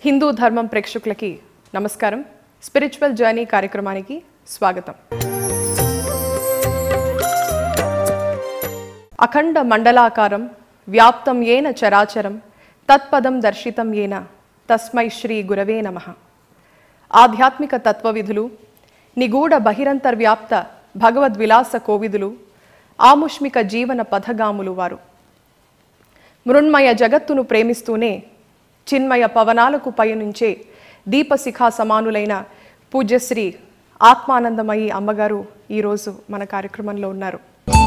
హిందూ ధర్మం ప్రేక్షకులకి నమస్కారం. స్పిరిచువల్ జర్నీ కార్యక్రమానికి స్వాగతం. అఖండ మండలాకారం వ్యాప్తం ఏన చరాచరం తత్పదం దర్శితం ఏన తస్మై శ్రీ గురవే నమః. ఆధ్యాత్మిక తత్వవిధులు, నిగూఢ బహిరంతర్వ్యాప్త భగవద్విలాస కోవిదులు, ఆముష్మిక జీవన పథగాములు వారు. మృణ్మయ జగత్తును ప్రేమిస్తూనే చిన్మయ పవనాలకు పయనించే దీపశిఖా సమానులైన పూజ్యశ్రీ ఆత్మానందమయి అమ్మగారు ఈరోజు మన కార్యక్రమంలో ఉన్నారు.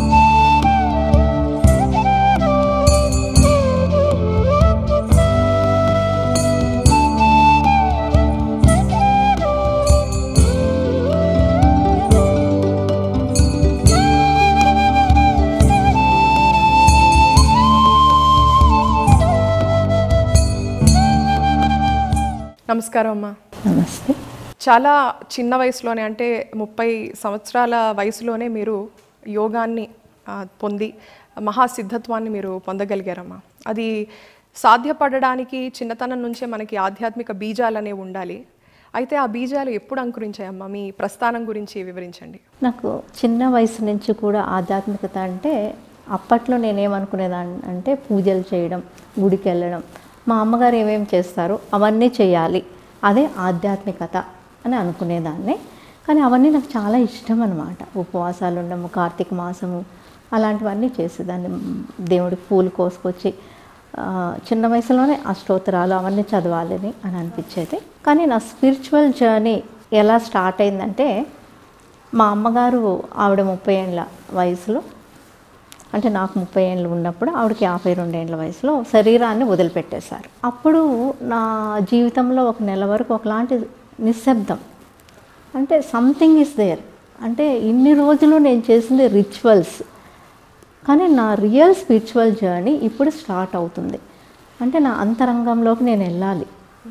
నమస్కారం అమ్మా. నమస్తే. చాలా చిన్న వయసులోనే, అంటే 30 సంవత్సరాల వయసులోనే మీరు యోగాన్ని పొంది మహాసిద్ధత్వాన్ని మీరు పొందగలిగారమ్మా. అది సాధ్యపడడానికి చిన్నతనం నుంచే మనకి ఆధ్యాత్మిక బీజాలు అనేవి ఉండాలి. అయితే ఆ బీజాలు ఎప్పుడు అంకురించాయమ్మా? మీ ప్రస్థానం గురించి వివరించండి. నాకు చిన్న వయసు నుంచి కూడా ఆధ్యాత్మికత అంటే, అప్పట్లో నేనేమనుకునేదాన్ని అంటే పూజలు చేయడం, గుడికి వెళ్ళడం, మా అమ్మగారు ఏమేమి చేస్తారో అవన్నీ చేయాలి, అదే ఆధ్యాత్మికత అని అనుకునేదాన్ని. కానీ అవన్నీ నాకు చాలా ఇష్టం అన్నమాట. ఉపవాసాలు ఉండము, కార్తీక మాసము అలాంటివన్నీ చేసేదాన్ని. దేవుడికి పూలు కోసుకొచ్చి చిన్న వయసులోనే అష్టోత్తరాలు అవన్నీ చదవాలని అని అనిపించేది. కానీ నా స్పిరిచువల్ జర్నీ ఎలా స్టార్ట్ అయిందంటే, మా అమ్మగారు ఆవిడ 30 ఏళ్ళ వయసులో, అంటే నాకు 30 ఏళ్ళు ఉన్నప్పుడు ఆవిడకి 52 ఏళ్ళ వయసులో శరీరాన్ని వదిలిపెట్టేశారు. అప్పుడు నా జీవితంలో ఒక నెల వరకు ఒకలాంటి నిశ్శబ్దం, అంటే సంథింగ్ ఈస్ దేర్. అంటే ఇన్ని రోజులు నేను చేసింది రిచువల్స్, కానీ నా రియల్ స్పిరిచువల్ జర్నీ ఇప్పుడు స్టార్ట్ అవుతుంది. అంటే నా అంతరంగంలోకి నేను వెళ్ళాలి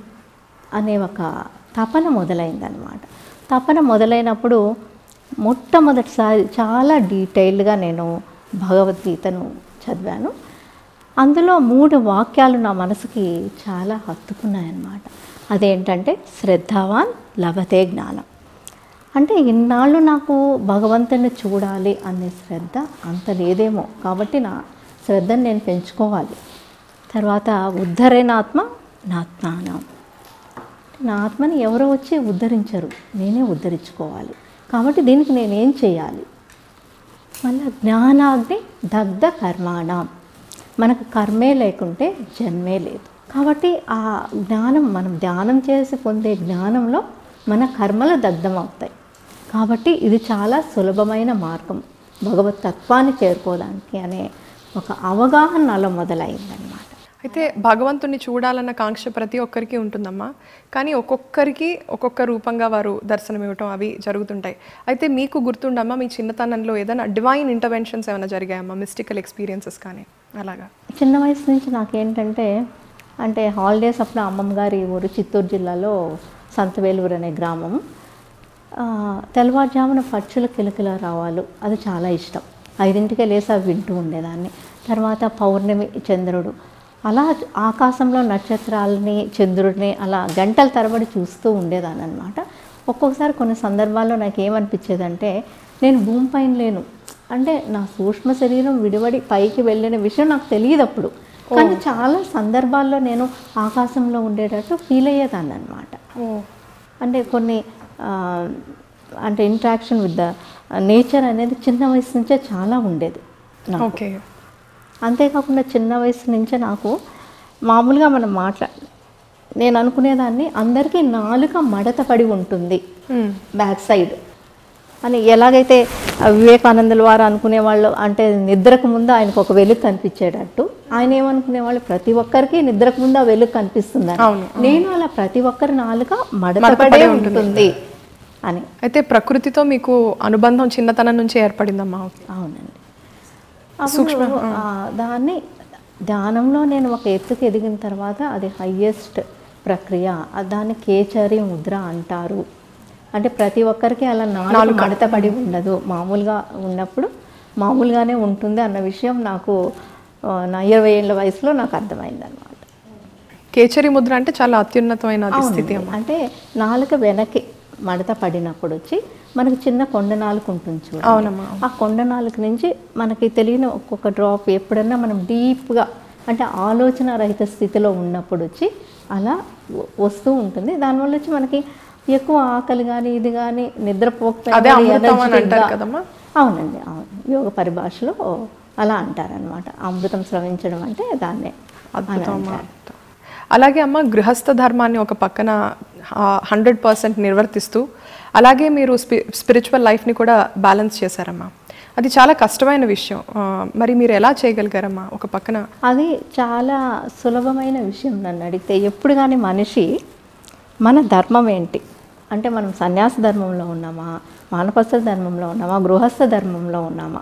అనే ఒక తపన మొదలైందనమాట. తపన మొదలైనప్పుడు మొట్టమొదటిసారి చాలా డీటెయిల్డ్గా నేను భగవద్గీతను చదివాను. అందులో 3 వాక్యాలు నా మనసుకి చాలా హత్తుకున్నాయన్నమాట. అదేంటంటే, శ్రద్ధావాన్ లభతే జ్ఞానం. అంటే ఇన్నాళ్ళు నాకు భగవంతుని చూడాలి అనే శ్రద్ధ అంత లేదేమో, కాబట్టి నా శ్రద్ధను నేను పెంచుకోవాలి. తర్వాత ఉద్ధరేనాత్మ నాత్మానం. నా ఆత్మని ఎవరో వచ్చి ఉద్ధరించరు, నేనే ఉద్ధరించుకోవాలి. కాబట్టి దీనికి నేనేం చేయాలి? మళ్ళీ జ్ఞానాగ్ని దగ్ధ కర్మాణం. మనకు కర్మే లేకుంటే జన్మే లేదు. కాబట్టి ఆ జ్ఞానం, మనం ధ్యానం చేసి పొందే జ్ఞానంలో మన కర్మలు దగ్ధం అవుతాయి. కాబట్టి ఇది చాలా సులభమైన మార్గం భగవత్ తత్వాన్ని చేరుకోవడానికి అనే ఒక అవగాహన నాలో మొదలైందనమాట. అయితే భగవంతుని చూడాలన్న కాంక్ష ప్రతి ఒక్కరికి ఉంటుందమ్మా. కానీ ఒక్కొక్కరికి ఒక్కొక్క రూపంగా వారు దర్శనం ఇవ్వటం అవి జరుగుతుంటాయి. అయితే మీకు గుర్తుండమ్మా, మీ చిన్నతనంలో ఏదైనా డివైన్ ఇంటర్వెన్షన్స్ ఏమైనా జరిగాయమ్మా? మిస్టికల్ ఎక్స్పీరియన్సెస్ కానీ అలాగా? చిన్న వయసు నుంచి నాకేంటంటే, అంటే హాలిడేస్ అప్పుడు అమ్మమ్మ గారి ఊరు చిత్తూరు జిల్లాలో సంతవేలూరు అనే గ్రామం. తెల్లవారుజామున పక్షుల కిలకిల రావాలు అది చాలా ఇష్టం. 5ంటికే లేసి అవి వింటూ ఉండేదాన్ని. తర్వాత పౌర్ణమి, చంద్రుడు, అలా ఆకాశంలో నక్షత్రాలని, చంద్రుడిని అలా గంటల తరబడి చూస్తూ ఉండేదాన్ని అనమాట. ఒక్కొక్కసారి కొన్ని సందర్భాల్లో నాకు ఏమనిపించేదంటే, నేను భూమిపైన లేను, అంటే నా సూక్ష్మ శరీరం విడివడి పైకి వెళ్ళిన విషయం నాకు తెలియదు అప్పుడు. కానీ చాలా సందర్భాల్లో నేను ఆకాశంలో ఉండేటట్టు ఫీల్ అయ్యేదాన్ని అనమాట. అంటే కొన్ని అంటే ఇంట్రాక్షన్ విత్ ద నేచర్ అనేది చిన్న వయసు నుంచే చాలా ఉండేది నాకు. అంతేకాకుండా చిన్న వయసు నుంచే నాకు మామూలుగా మనం నేను అనుకునేదాన్ని, అందరికీ నాలుక మడత పడి ఉంటుంది బ్యాక్ సైడ్ అని. ఎలాగైతే వివేకానందుల వారు అనుకునేవాళ్ళు, అంటే నిద్రకు ముందు ఆయనకు ఒక వెలుగు కనిపించేటట్టు, ఆయన ఏమనుకునేవాళ్ళు, ప్రతి ఒక్కరికి నిద్రకు ముందు ఆ వెలుగు కనిపిస్తుంది. నేను అలా ప్రతి ఒక్కరి నాలుక మడత పడే ఉంటుంది అని. అయితే ప్రకృతితో మీకు అనుబంధం చిన్నతనం నుంచి ఏర్పడిందమ్మా? అవునండి. అప్పుడు దాన్ని ధ్యానంలో నేను ఒక ఎత్తుకు ఎదిగిన తర్వాత అది హయ్యెస్ట్ ప్రక్రియ. దాన్ని కేచరి ముద్ర అంటారు. అంటే ప్రతి ఒక్కరికి అలా నాలుగు మడత పడి ఉండదు, మామూలుగా ఉన్నప్పుడు మామూలుగానే ఉంటుంది అన్న విషయం నాకు నా 20 ఏళ్ళ వయసులో నాకు అర్థమైందనమాట. కేచరి ముద్ర అంటే చాలా అత్యున్నతమైన స్థితి అమ్మ. అంటే నాలుక వెనక్కి మడత పడినప్పుడు వచ్చి మనకి చిన్న కొండ నాలుక ఉంటుంది చూడండి. అవునమ్మా. ఆ కొండ నాలుక నుంచి మనకి తెలియని ఒక్కొక్క డ్రాప్ ఎప్పుడన్నా మనం డీప్గా అంటే ఆలోచన రహిత స్థితిలో ఉన్నప్పుడు వచ్చి అలా వస్తూ ఉంటుంది. దానివల్ల వచ్చి మనకి ఎక్కువ ఆకలి కానీ ఇది కానీ అదే అమృతం అని అంటారు నిద్రపోకపోయినా. కదమ్మా. అవునండి, అవును, యోగ పరిభాషలో అలా అంటారనమాట. అమృతం స్రవించడం అంటే దాన్నే అని అంటారు. అలాగే అమ్మ, గృహస్థ ధర్మాన్ని ఒక పక్కన 100% నిర్వర్తిస్తూ అలాగే మీరు స్పిరిచువల్ లైఫ్ని కూడా బ్యాలెన్స్ చేశారమ్మా. అది చాలా కష్టమైన విషయం. మరి మీరు ఎలా చేయగలిగారమ్మా ఒక పక్కన? అది చాలా సులభమైన విషయం నన్ను అడిగితే. ఎప్పుడు కానీ మనిషి మన ధర్మం ఏంటి అంటే మనం సన్యాస ధర్మంలో ఉన్నామా, వానప్రస్థ ధర్మంలో ఉన్నామా, గృహస్థ ధర్మంలో ఉన్నామా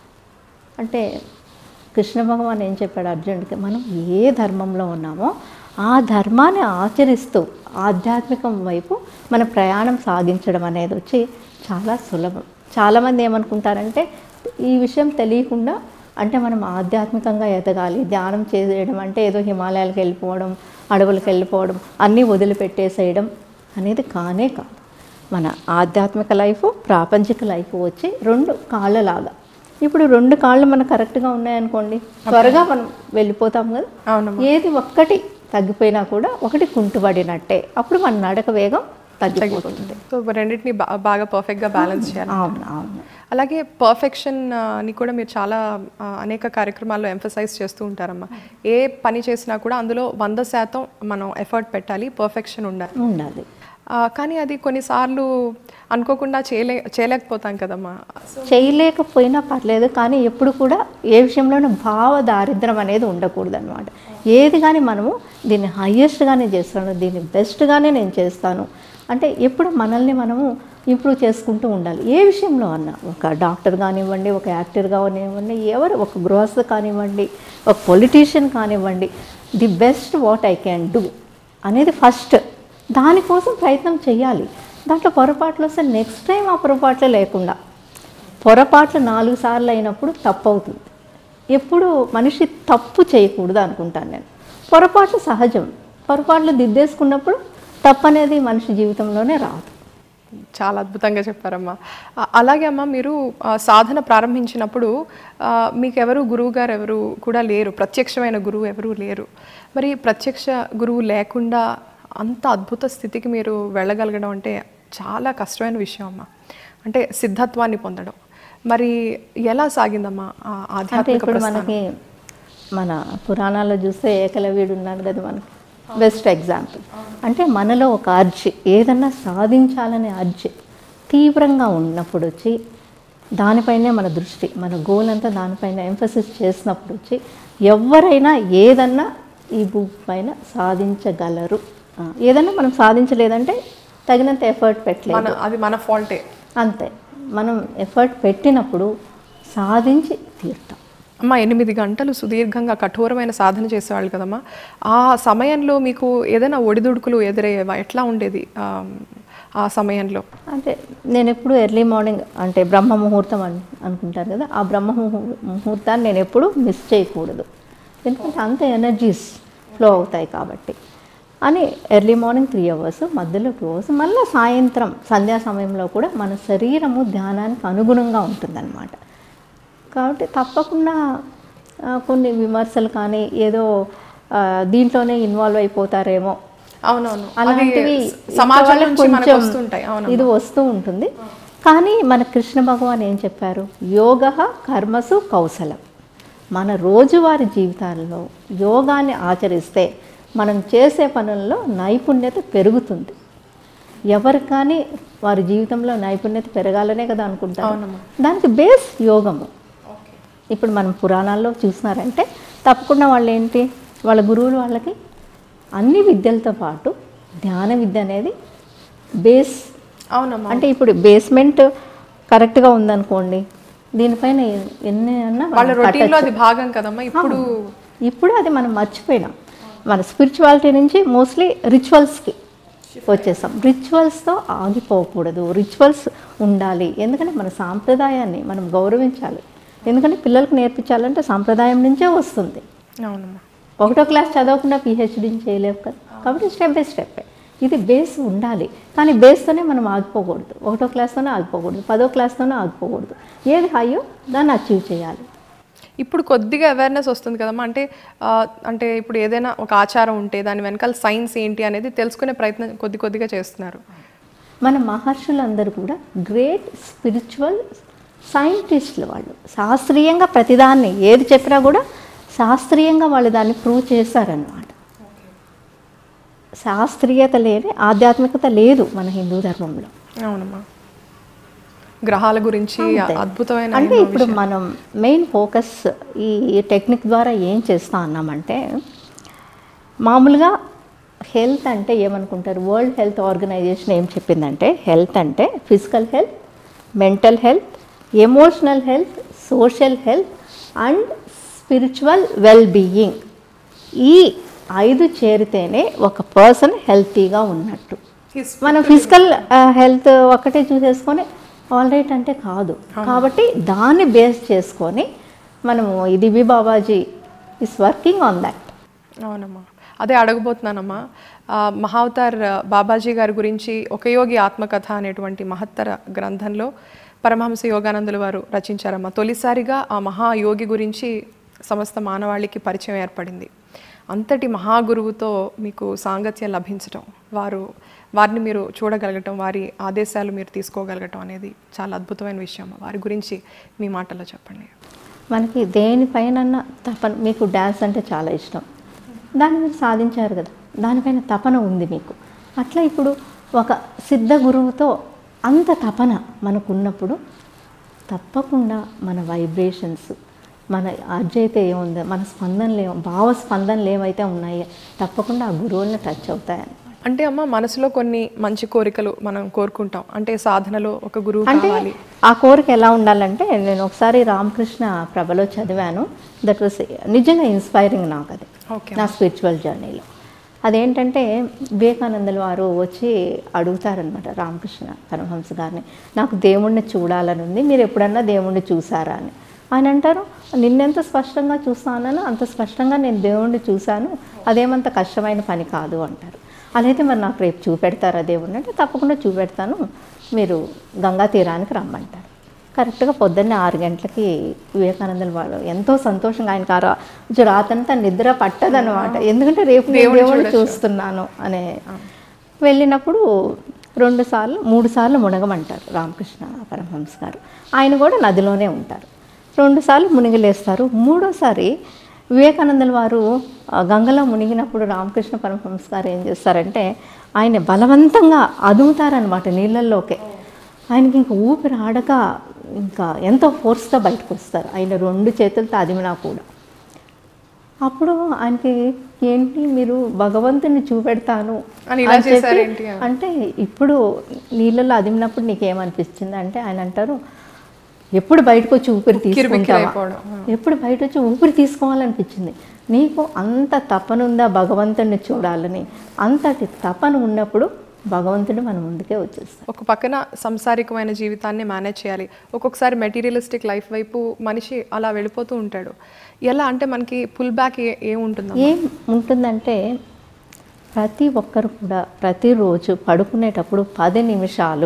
అంటే కృష్ణ భగవాన్ ఏం చెప్పాడు అర్జునుడికి, మనం ఏ ధర్మంలో ఉన్నామో ఆ ధర్మాన్ని ఆచరిస్తూ ఆధ్యాత్మికం వైపు మన ప్రయాణం సాగించడం అనేది వచ్చి చాలా సులభం. చాలామంది ఏమనుకుంటారంటే ఈ విషయం తెలియకుండా అంటే మనం ఆధ్యాత్మికంగా ఎదగాలి, ధ్యానం చేయడం అంటే ఏదో హిమాలయాలకు వెళ్ళిపోవడం, అడవులకు వెళ్ళిపోవడం, అన్నీ వదిలిపెట్టేసేయడం అనేది కానే కాదు. మన ఆధ్యాత్మిక లైఫ్, ప్రాపంచిక లైఫ్ వచ్చి రెండు కాళ్ళలాగా. ఇప్పుడు రెండు కాళ్ళు మనకు కరెక్ట్గా ఉన్నాయనుకోండి, త్వరగా మనం వెళ్ళిపోతాం కదా. ఏది ఒక్కటి తగ్గిపోయినా కూడా ఒకటి కుంటుపడినట్టే, అప్పుడు మన నడక వేగం తగ్గిపోతుంది. సో రెండింటిని బాగా పర్ఫెక్ట్గా బ్యాలెన్స్ చేయాలి. అవును, అవును. అలాగే పర్ఫెక్షన్ని కూడా మీరు చాలా అనేక కార్యక్రమాల్లో ఎంఫసైజ్ చేస్తూ ఉంటారమ్మా. ఏ పని చేసినా కూడా అందులో 100% మనం ఎఫర్ట్ పెట్టాలి, పర్ఫెక్షన్ ఉండాలి. కానీ అది కొన్నిసార్లు అనుకోకుండా చేయలేకపోతాం కదమ్మా. చేయలేకపోయినా పర్లేదు, కానీ ఎప్పుడు కూడా ఏ విషయంలోనూ భావ దారిద్ర్యం అనేది ఉండకూడదు అనమాట. ఏది కానీ మనము దీన్ని హయ్యెస్ట్గానే చేస్తాను, దీన్ని బెస్ట్గానే నేను చేస్తాను అంటే ఎప్పుడు మనల్ని మనము ఇంప్రూవ్ చేసుకుంటూ ఉండాలి. ఏ విషయంలో అన్నా, ఒక డాక్టర్ కానివ్వండి, ఒక యాక్టర్ కానివ్వండి, ఎవరు, ఒక గృహస్థ కానివ్వండి, ఒక పొలిటీషియన్ కానివ్వండి, the best what I can do అనేది ఫస్ట్. దానికోసం ప్రయత్నం చేయాలి. దాంట్లో పొరపాట్లు వస్తే నెక్స్ట్ టైం ఆ పొరపాట్లు లేకుండా, పొరపాట్లు 4 సార్లు అయినప్పుడు తప్పు అవుతుంది. ఎప్పుడు మనిషి తప్పు చేయకూడదు అనుకుంటాను నేను. పొరపాట్లు సహజం, పొరపాట్లు దిద్దేసుకున్నప్పుడు తప్పు అనేది మనిషి జీవితంలోనే రాదు. చాలా అద్భుతంగా చెప్పారమ్మా. అలాగే అమ్మ, మీరు సాధన ప్రారంభించినప్పుడు మీకెవరు గురువు గారు ఎవరు కూడా లేరు, ప్రత్యక్షమైన గురువు ఎవరు లేరు. మరి ప్రత్యక్ష గురువు లేకుండా అంత అద్భుత స్థితికి మీరు వెళ్ళగలగడం అంటే చాలా కష్టమైన విషయం అమ్మ. అంటే సిద్ధత్వాన్ని పొందడం మరి ఎలా సాగిందమ్మా ఆధ్యాత్మిక ఇప్పుడు మనకి మన పురాణాల్లో చూస్తే ఏకలవ్యుడు ఉన్నాడు కదా, మనకి బెస్ట్ ఎగ్జాంపుల్. అంటే మనలో ఒక అర్జీ, ఏదన్నా సాధించాలనే అర్జీ తీవ్రంగా ఉన్నప్పుడు వచ్చి దానిపైనే మన దృష్టి, మన గోల్ అంతా దానిపైన ఎంఫసిస్ చేసినప్పుడు వచ్చి ఎవరైనా ఏదన్నా ఈ బుక్ పైన సాధించగలరు. ఏదన్నా మనం సాధించలేదంటే తగినంత ఎఫర్ట్ పెట్టలేదు, అది మన ఫాల్టే. అంతే, మనం ఎఫర్ట్ పెట్టినప్పుడు సాధించి తీరుతాం. అమ్మ 8 గంటలు సుదీర్ఘంగా కఠోరమైన సాధన చేసేవాళ్ళు కదమ్మా. ఆ సమయంలో మీకు ఏదైనా ఒడిదుడుకులు ఎదురయ్యేవా? ఎట్లా ఉండేది ఆ సమయంలో? అంటే నేను ఎప్పుడు ఎర్లీ మార్నింగ్ అంటే బ్రహ్మ ముహూర్తం అనుకుంటారు కదా, ఆ బ్రహ్మ ముహూర్తాన్ని నేను ఎప్పుడు మిస్ చేయకూడదు. ఎందుకంటే అంత ఎనర్జీస్ ఫ్లో అవుతాయి కాబట్టి అని ఎర్లీ మార్నింగ్ 3 అవర్స్, మధ్యలో 2 అవర్స్, మళ్ళీ సాయంత్రం సంధ్యా సమయంలో కూడా మన శరీరము ధ్యానానికి అనుగుణంగా ఉంటుందన్నమాట. కాబట్టి తప్పకుండా కొన్ని విమర్శలు కానీ ఏదో దీంట్లోనే ఇన్వాల్వ్ అయిపోతారేమో, అవునవును, అలాంటివి కొంచెం ఇది వస్తూ ఉంటుంది. కానీ మన కృష్ణ భగవాన్ ఏం చెప్పారు, యోగః కర్మసు కౌశలం. మన రోజువారీ జీవితాల్లో యోగాన్ని ఆచరిస్తే మనం చేసే పనుల్లో నైపుణ్యత పెరుగుతుంది. ఎవరు కానీ వారి జీవితంలో నైపుణ్యత పెరగాలనే కదా అనుకుంటారు. దానికి బేస్ యోగము. ఇప్పుడు మనం పురాణాల్లో చూసినారంటే తప్పకుండా వాళ్ళు ఏంటి, వాళ్ళ గురువులు వాళ్ళకి అన్ని విద్యలతో పాటు ధ్యాన విద్య అనేది బేస్. అవునమ్మా. అంటే ఇప్పుడు బేస్మెంట్ కరెక్ట్గా ఉందనుకోండి, దీనిపైన ఎన్ని అన్నా వాళ్ళ రొటీన్లో అది భాగం కదమ్మా. ఇప్పుడు అది మనం మర్చిపోయినాం. మన స్పిరిచువాలిటీ నుంచి మోస్ట్లీ రిచువల్స్కి వచ్చేసాం. రిచువల్స్తో ఆగిపోకూడదు, రిచువల్స్ ఉండాలి. ఎందుకంటే మన సాంప్రదాయాన్ని మనం గౌరవించాలి. ఎందుకంటే పిల్లలకు నేర్పించాలంటే సాంప్రదాయం నుంచే వస్తుంది. అవునమ్మా. ఒకటో క్లాస్ చదవకుండా పిహెచ్డీని చేయలేము కదా. కాబట్టి స్టెప్ బై స్టెప్ ఇది బేస్ ఉండాలి. కానీ బేస్తోనే మనం ఆగిపోకూడదు. ఒకటో క్లాస్తోనే ఆగిపోకూడదు, 10వ క్లాస్తోనే ఆగిపోకూడదు. ఏది హైయో దాన్ని అచీవ్ చేయాలి. ఇప్పుడు కొద్దిగా అవేర్నెస్ వస్తుంది కదమ్మా. అంటే ఇప్పుడు ఏదైనా ఒక ఆచారం ఉంటే దాని వెనకాల సైన్స్ ఏంటి అనేది తెలుసుకునే ప్రయత్నం కొద్దిగా చేస్తున్నారు. మన మహర్షులందరూ కూడా గ్రేట్ స్పిరిచువల్ సైంటిస్టులు. వాళ్ళు శాస్త్రీయంగా ప్రతిదాన్ని ఏది చెప్పినా కూడా శాస్త్రీయంగా వాళ్ళు దాన్ని ప్రూవ్ చేశారన్నమాట. శాస్త్రీయత లేని ఆధ్యాత్మికత లేదు మన హిందూ ధర్మంలో. అవునమ్మా. గ్రహాల గురించి అద్భుతమైన అంటే ఇప్పుడు మనం మెయిన్ ఫోకస్ ఈ టెక్నిక్ ద్వారా ఏం చేస్తా అన్నామంటే, మామూలుగా హెల్త్ అంటే ఏమనుకుంటారు, వరల్డ్ హెల్త్ ఆర్గనైజేషన్ ఏం చెప్పిందంటే హెల్త్ అంటే physical health, mental health, emotional health, social health and spiritual well being. ఈ 5 చేరితేనే ఒక పర్సన్ హెల్తీగా ఉన్నట్టు. మనం ఫిజికల్ హెల్త్ ఒక్కటే చూసేసుకొని ఆల్ రైట్ అంటే కాదు. కాబట్టి దాన్ని బేస్ చేసుకొని మనము దివి Babaji is working on that. అవునమ్మా, అదే అడగబోతున్నానమ్మా. మహావతార్ బాబాజీ గారి గురించి ఒక యోగి ఆత్మకథ అనేటువంటి మహత్తర గ్రంథంలో పరమహంస యోగానందుల వారు రచించారమ్మా. తొలిసారిగా ఆ మహాయోగి గురించి సమస్త మానవాళికి పరిచయం ఏర్పడింది. అంతటి మహాగురువుతో మీకు సాంగత్యం లభించటం, వారిని మీరు చూడగలగటం, వారి ఆదేశాలు మీరు తీసుకోగలగటం అనేది చాలా అద్భుతమైన విషయం. వారి గురించి మీ మాటల్లో చెప్పండి. మనకి దేనిపైన తపన, మీకు డ్యాన్స్ అంటే చాలా ఇష్టం, దాన్ని మీరు సాధించారు కదా, దానిపైన తపన ఉంది మీకు. అట్లా ఇప్పుడు ఒక సిద్ధ గురువుతో అంత తపన మనకున్నప్పుడు తప్పకుండా మన వైబ్రేషన్స్, మన అర్జైతే ఏముందో, మన స్పందనలు భావ స్పందనలు ఏమైతే ఉన్నాయో తప్పకుండా ఆ గురువులను టచ్ అవుతాయని. అంటే అమ్మ, మనసులో కొన్ని మంచి కోరికలు మనం కోరుకుంటాం. అంటే సాధనలో ఒక గురువు అంటే కావాలి. ఆ కోరిక ఎలా ఉండాలంటే, నేను ఒకసారి రామకృష్ణ ప్రభలో చదివాను. దట్ వాస్ నిజంగా ఇన్స్పైరింగ్ నాకు అది, నా స్పిరిచువల్ జర్నీలో. అదేంటంటే వివేకానందుల వారు వచ్చి అడుగుతారనమాట రామకృష్ణ పరమహంస గారిని, నాకు దేవుణ్ణి చూడాలని ఉంది, మీరు ఎప్పుడన్నా దేవుణ్ణి చూసారా అని. ఆయన అంటారు, నిన్నెంత స్పష్టంగా చూస్తానో అంత స్పష్టంగా నేను దేవుణ్ణి చూశాను, అదేమంత కష్టమైన పని కాదు అంటారు. అదైతే మరి నాకు రేపు చూపెడతారా దేవుణ్ణి అంటే, తప్పకుండా చూపెడతాను, మీరు గంగా తీరానికి రమ్మంటారు. కరెక్ట్గా పొద్దున్నే 6 గంటలకి వివేకానందుల వారు ఎంతో సంతోషంగా, ఆయనకు ఆ రోజు రాతంతా నిద్ర పట్టదనమాట. ఎందుకంటే రేపు దేవుణ్ణి చూస్తున్నాను అనే. వెళ్ళినప్పుడు 2 సార్లు 3 సార్లు మునగమంటారు రామకృష్ణ పరమహంస గారు. ఆయన కూడా నదిలోనే ఉంటారు. 2 సార్లు మునిగిలేస్తారు. 3వసారి వివేకానందుల వారు గంగలో మునిగినప్పుడు రామకృష్ణ పరమహంస గారు ఏం చేస్తారంటే, ఆయన బలవంతంగా అదుముతారనమాట నీళ్ళల్లోకే. ఆయనకి ఇంకా ఊపిరి ఆడక ఇంకా ఎంతో ఫోర్స్తో బయటకు వస్తారు, ఆయన 2 చేతులతో అదిమినా కూడా. అప్పుడు ఆయనకి, ఏంటి మీరు భగవంతుని చూపెడతాను అని చెప్పి అంటే, ఇప్పుడు నీళ్ళల్లో అదిమినప్పుడు నీకేమనిపించింది అంటే, ఆయన అంటారు, ఎప్పుడు బయటకు వచ్చి ఊపిరి తీసుకుంటావా, ఎప్పుడు బయట వచ్చి ఊపిరి తీసుకోవాలనిపించింది. నీకు అంత తపన ఉందా భగవంతుడిని చూడాలని? అంతటి తపన ఉన్నప్పుడు భగవంతుడు మన ముందుకే వచ్చేస్తాడు. ఒక పక్కన సంసారికమైన జీవితాన్ని మేనేజ్ చేయాలి, ఒక్కొక్కసారి మెటీరియలిస్టిక్ లైఫ్ వైపు మనిషి అలా వెళ్ళిపోతూ ఉంటాడు. ఎలా అంటే మనకి పుల్ బ్యాక్ ఏముంటుంది? ఏం ఉంటుందంటే, ప్రతి ఒక్కరు కూడా ప్రతిరోజు పడుకునేటప్పుడు 10 నిమిషాలు,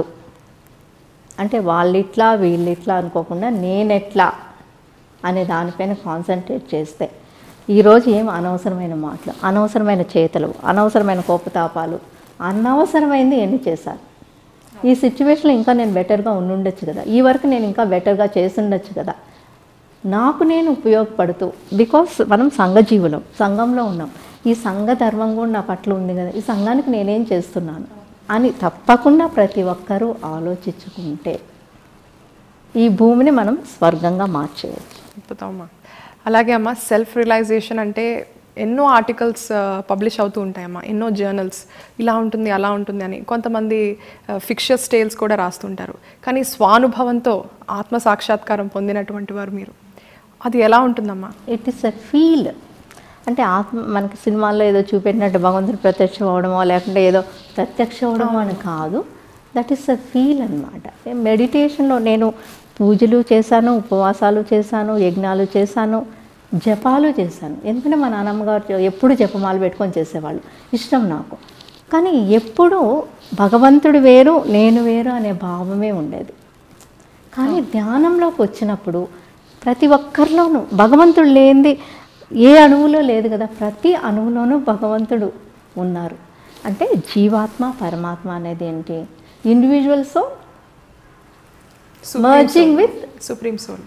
అంటే వాళ్ళిట్లా వీళ్ళిట్లా అనుకోకుండా నేనెట్లా అనే దానిపైన కాన్సన్ట్రేట్ చేస్తే, ఈరోజు ఏం అనవసరమైన మాటలు, అనవసరమైన చేతలు, అనవసరమైన కోపతాపాలు, అనవసరమైంది ఎన్ని చేశారు, ఈ సిచ్యువేషన్లో ఇంకా నేను బెటర్గా ఉండుండొచ్చు కదా, ఈ వరకు నేను ఇంకా బెటర్గా చేస్తుండొచ్చు కదా, నాకు నేను ఉపయోగపడుతూ, బికాస్ మనం సంఘజీవులం, సంఘంలో ఉన్నాం, ఈ సంఘ ధర్మం కూడా నా పట్ల ఉంది కదా, ఈ సంఘానికి నేనేం చేస్తున్నాను అని తప్పకుండా ప్రతి ఒక్కరూ ఆలోచించుకుంటే ఈ భూమిని మనం స్వర్గంగా మార్చేయచ్చు. అద్భుతమ్మా. అలాగే అమ్మ, సెల్ఫ్ రియలైజేషన్ అంటే ఎన్నో ఆర్టికల్స్ పబ్లిష్ అవుతూ ఉంటాయమ్మా, ఎన్నో జర్నల్స్, ఇలా ఉంటుంది అలా ఉంటుంది అని. కొంతమంది ఫిక్షస్ టేల్స్ కూడా రాస్తుంటారు. కానీ స్వానుభవంతో ఆత్మ సాక్షాత్కారం పొందినటువంటి వారు మీరు, అది ఎలా ఉంటుందమ్మా? It is a feel. అంటే ఆత్మ మనకి సినిమాల్లో ఏదో చూపెట్టినట్టు భగవంతుడు ప్రత్యక్షం అవడమో లేకుంటే ఏదో ప్రత్యక్షం అవడమో అని కాదు, దట్ ఈస్ ఎ ఫీల్ అనమాట. మెడిటేషన్లో నేను పూజలు చేశాను, ఉపవాసాలు చేశాను, యజ్ఞాలు చేశాను, జపాలు చేశాను. ఎందుకంటే మా నాన్నమ్మగారు ఎప్పుడు జపమాలు పెట్టుకొని చేసేవాళ్ళు, ఇష్టం నాకు. కానీ ఎప్పుడూ భగవంతుడు వేరు నేను వేరు అనే భావమే ఉండేది. కానీ ధ్యానంలోకి వచ్చినప్పుడు ప్రతి ఒక్కరిలోనూ భగవంతుడు లేనిది ఏ అణువులో లేదు కదా, ప్రతి అణువులోనూ భగవంతుడు ఉన్నారు. అంటే జీవాత్మ పరమాత్మ అనేది ఏంటి, individual soul merging with supreme soul.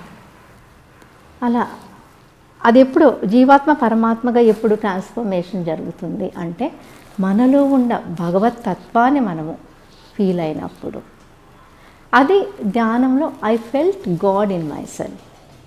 అలా అది ఎప్పుడు జీవాత్మ పరమాత్మగా ఎప్పుడు ట్రాన్స్ఫర్మేషన్ జరుగుతుంది అంటే మనలో ఉన్న భగవత్ తత్వాన్ని మనము ఫీల్ అయినప్పుడు. అది ధ్యానంలో I felt God in myself.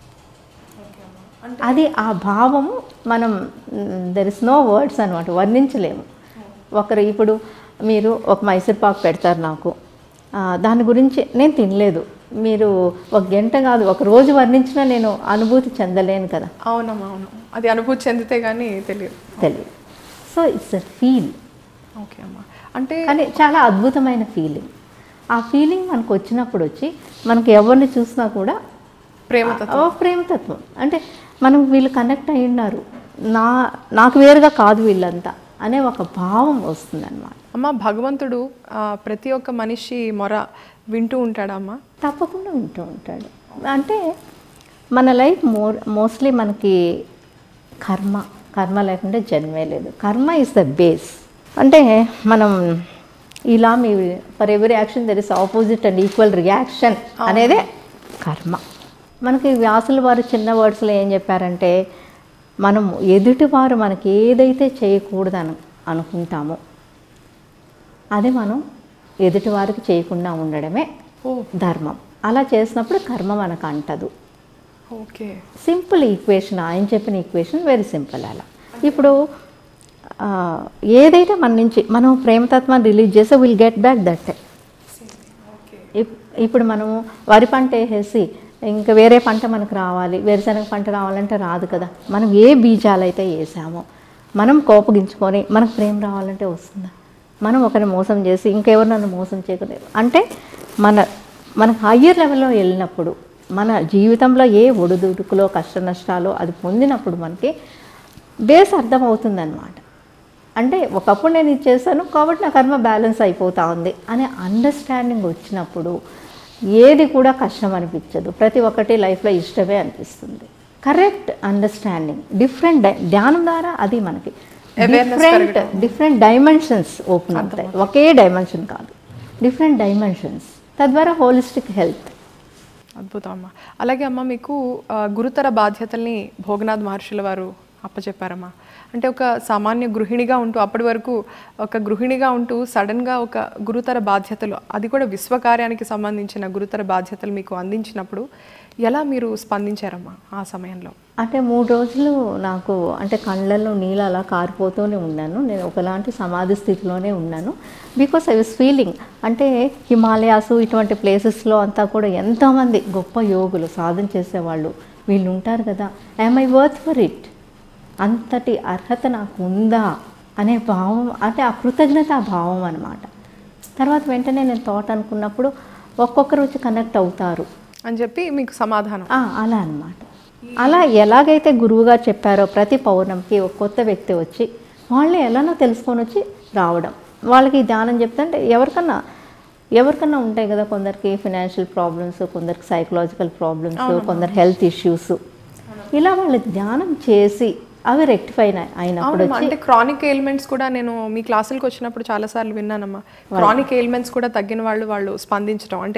అది ఆ భావము మనం దెర్ ఇస్ నో వర్డ్స్ అనమాట, వర్ణించలేము. ఒకరు ఇప్పుడు మీరు ఒక మైసూర్ పాక్ పెడతారు నాకు, దాని గురించి నేను తినలేదు, మీరు ఒక గంట కాదు ఒక రోజు వర్ణించినా నేను అనుభూతి చెందలేను కదా. అవునమ్మా, అవును, అది అనుభూతి చెందితే కానీ తెలియదు. So it's a feel. Okay అమ్మా, అంటే కానీ చాలా అద్భుతమైన ఫీలింగ్. ఆ ఫీలింగ్ మనకు వచ్చినప్పుడు వచ్చి మనకు ఎవరిని చూసినా కూడా ప్రేమతత్వం అంటే మనం వీళ్ళు కనెక్ట్ అయి ఉన్నారు, నాకు వేరుగా కాదు వీళ్ళంతా అనే ఒక భావం వస్తుంది అన్నమాట. అమ్మ, భగవంతుడు ప్రతి ఒక్క మనిషి మొర వింటూ ఉంటాడమ్మా? తప్పకుండా వింటూ ఉంటాడు. అంటే మన లైఫ్ మోస్ట్లీ మనకి కర్మ లేకుంటే జన్మే లేదు. కర్మ ఈజ్ ద బేస్. అంటే మనం ఇలా మీ for every action there is opposite and equal reaction అనేదే కర్మ. మనకి వ్యాసుల వారు చిన్న వర్డ్స్లో ఏం చెప్పారంటే, మనం ఎదుటివారు మనకి ఏదైతే చేయకూడదని అనుకుంటామో అది మనం ఎదుటివారికి చేయకుండా ఉండడమే ధర్మం. అలా చేసినప్పుడు కర్మ మనకు అంటదు. Okay, simple equation. ఆయన చెప్పిన ఈక్వేషన్ వెరీ సింపుల్. అలా ఇప్పుడు ఏదైతే మన నుంచి మనం ప్రేమతత్వాన్ని రిలీజ్ చేస్తే విల్ గెట్ బ్యాక్ దట్. ఇప్పుడు మనము వరి పంట వేసేసి ఇంకా వేరే పంట మనకు రావాలి, వేరుశనగ పంట రావాలంటే రాదు కదా. మనం ఏ బీజాలు అయితే వేసామో మనం కోపగించుకొని మనకు ప్రేమ రావాలంటే వస్తుందా? మనం ఒకరిని మోసం చేసి ఇంకెవరు నన్ను మోసం చేయకూడదు అంటే మనకు హయ్యర్ లెవెల్లో వెళ్ళినప్పుడు మన జీవితంలో ఏ ఒడిదుడుకులో కష్ట నష్టాలో అది పొందినప్పుడు మనకి బేస్ అర్థమవుతుందన్నమాట. అంటే ఒకప్పుడు నేను ఇది చేశాను కాబట్టి నా కర్మ బ్యాలెన్స్ అయిపోతూ ఉంది అనే అండర్స్టాండింగ్ వచ్చినప్పుడు ఏది కూడా కష్టం అనిపించదు, ప్రతి ఒక్కటి లైఫ్లో ఇష్టమే అనిపిస్తుంది. కరెక్ట్ అండర్స్టాండింగ్ డిఫరెంట్ ధ్యానం ద్వారా అది మనకి డిఫరెంట్ డైమెన్షన్స్ ఓపెన్ అవుతాయి. ఒకే డైమెన్షన్ కాదు, డిఫరెంట్ డైమెన్షన్స్. తద్వారా హోలిస్టిక్ హెల్త్. అద్భుతం అమ్మ. అలాగే అమ్మ, మీకు గురుతర బాధ్యతల్ని భోగనాథ్ మహర్షుల వారు అప్పచెప్పారమ్మా. అంటే ఒక సామాన్య గృహిణిగా ఉంటూ, అప్పటి వరకు ఒక గృహిణిగా ఉంటూ సడన్గా ఒక గురుతర బాధ్యతలు, అది కూడా విశ్వకార్యానికి సంబంధించిన గురుతర బాధ్యతలు మీకు అందించినప్పుడు ఎలా మీరు స్పందించారమ్మా ఆ సమయంలో? అంటే 3 రోజులు నాకు అంటే కళ్ళల్లో నీళ్ళు అలా కారిపోతూనే ఉన్నాను. నేను ఒకలాంటి సమాధి స్థితిలోనే ఉన్నాను. బికాస్ ఐ వాస్ ఫీలింగ్ అంటే హిమాలయాస్ ఇటువంటి ప్లేసెస్లో అంతా కూడా ఎంతోమంది గొప్ప యోగులు సాధన చేసేవాళ్ళు వీళ్ళు ఉంటారు కదా. I am I worth for it, అంతటి అర్హత నాకు ఉందా అనే భావం, అంటే ఆ కృతజ్ఞత భావం అనమాట. తర్వాత వెంటనే నేను థాట్ అనుకున్నప్పుడు ఒక్కొక్కరు వచ్చి కనెక్ట్ అవుతారు అని చెప్పి మీకు సమాధానం అలా అనమాట. అలా ఎలాగైతే గురువుగారు చెప్పారో ప్రతి పౌర్ణమికి ఒక కొత్త వ్యక్తి వచ్చి వాళ్ళని ఎలానో తెలుసుకొని వచ్చి రావడం, వాళ్ళకి ధ్యానం చెప్తే ఎవరికన్నా ఉంటాయి కదా, కొందరికి ఫినాన్షియల్ ప్రాబ్లమ్స్, కొందరికి సైకలాజికల్ ప్రాబ్లమ్స్, కొందరు హెల్త్ ఇష్యూస్, ఇలా వాళ్ళు ధ్యానం చేసి అవి రెక్టిఫై అయినప్పుడు అంటే క్రానిక్ ఎయిల్మెంట్స్ కూడా నేను మీ క్లాసులకు వచ్చినప్పుడు చాలాసార్లు విన్నానమ్మా. క్రానిక్ ఎయిల్మెంట్స్ కూడా తగ్గిన వాళ్ళు స్పందించడం, అంటే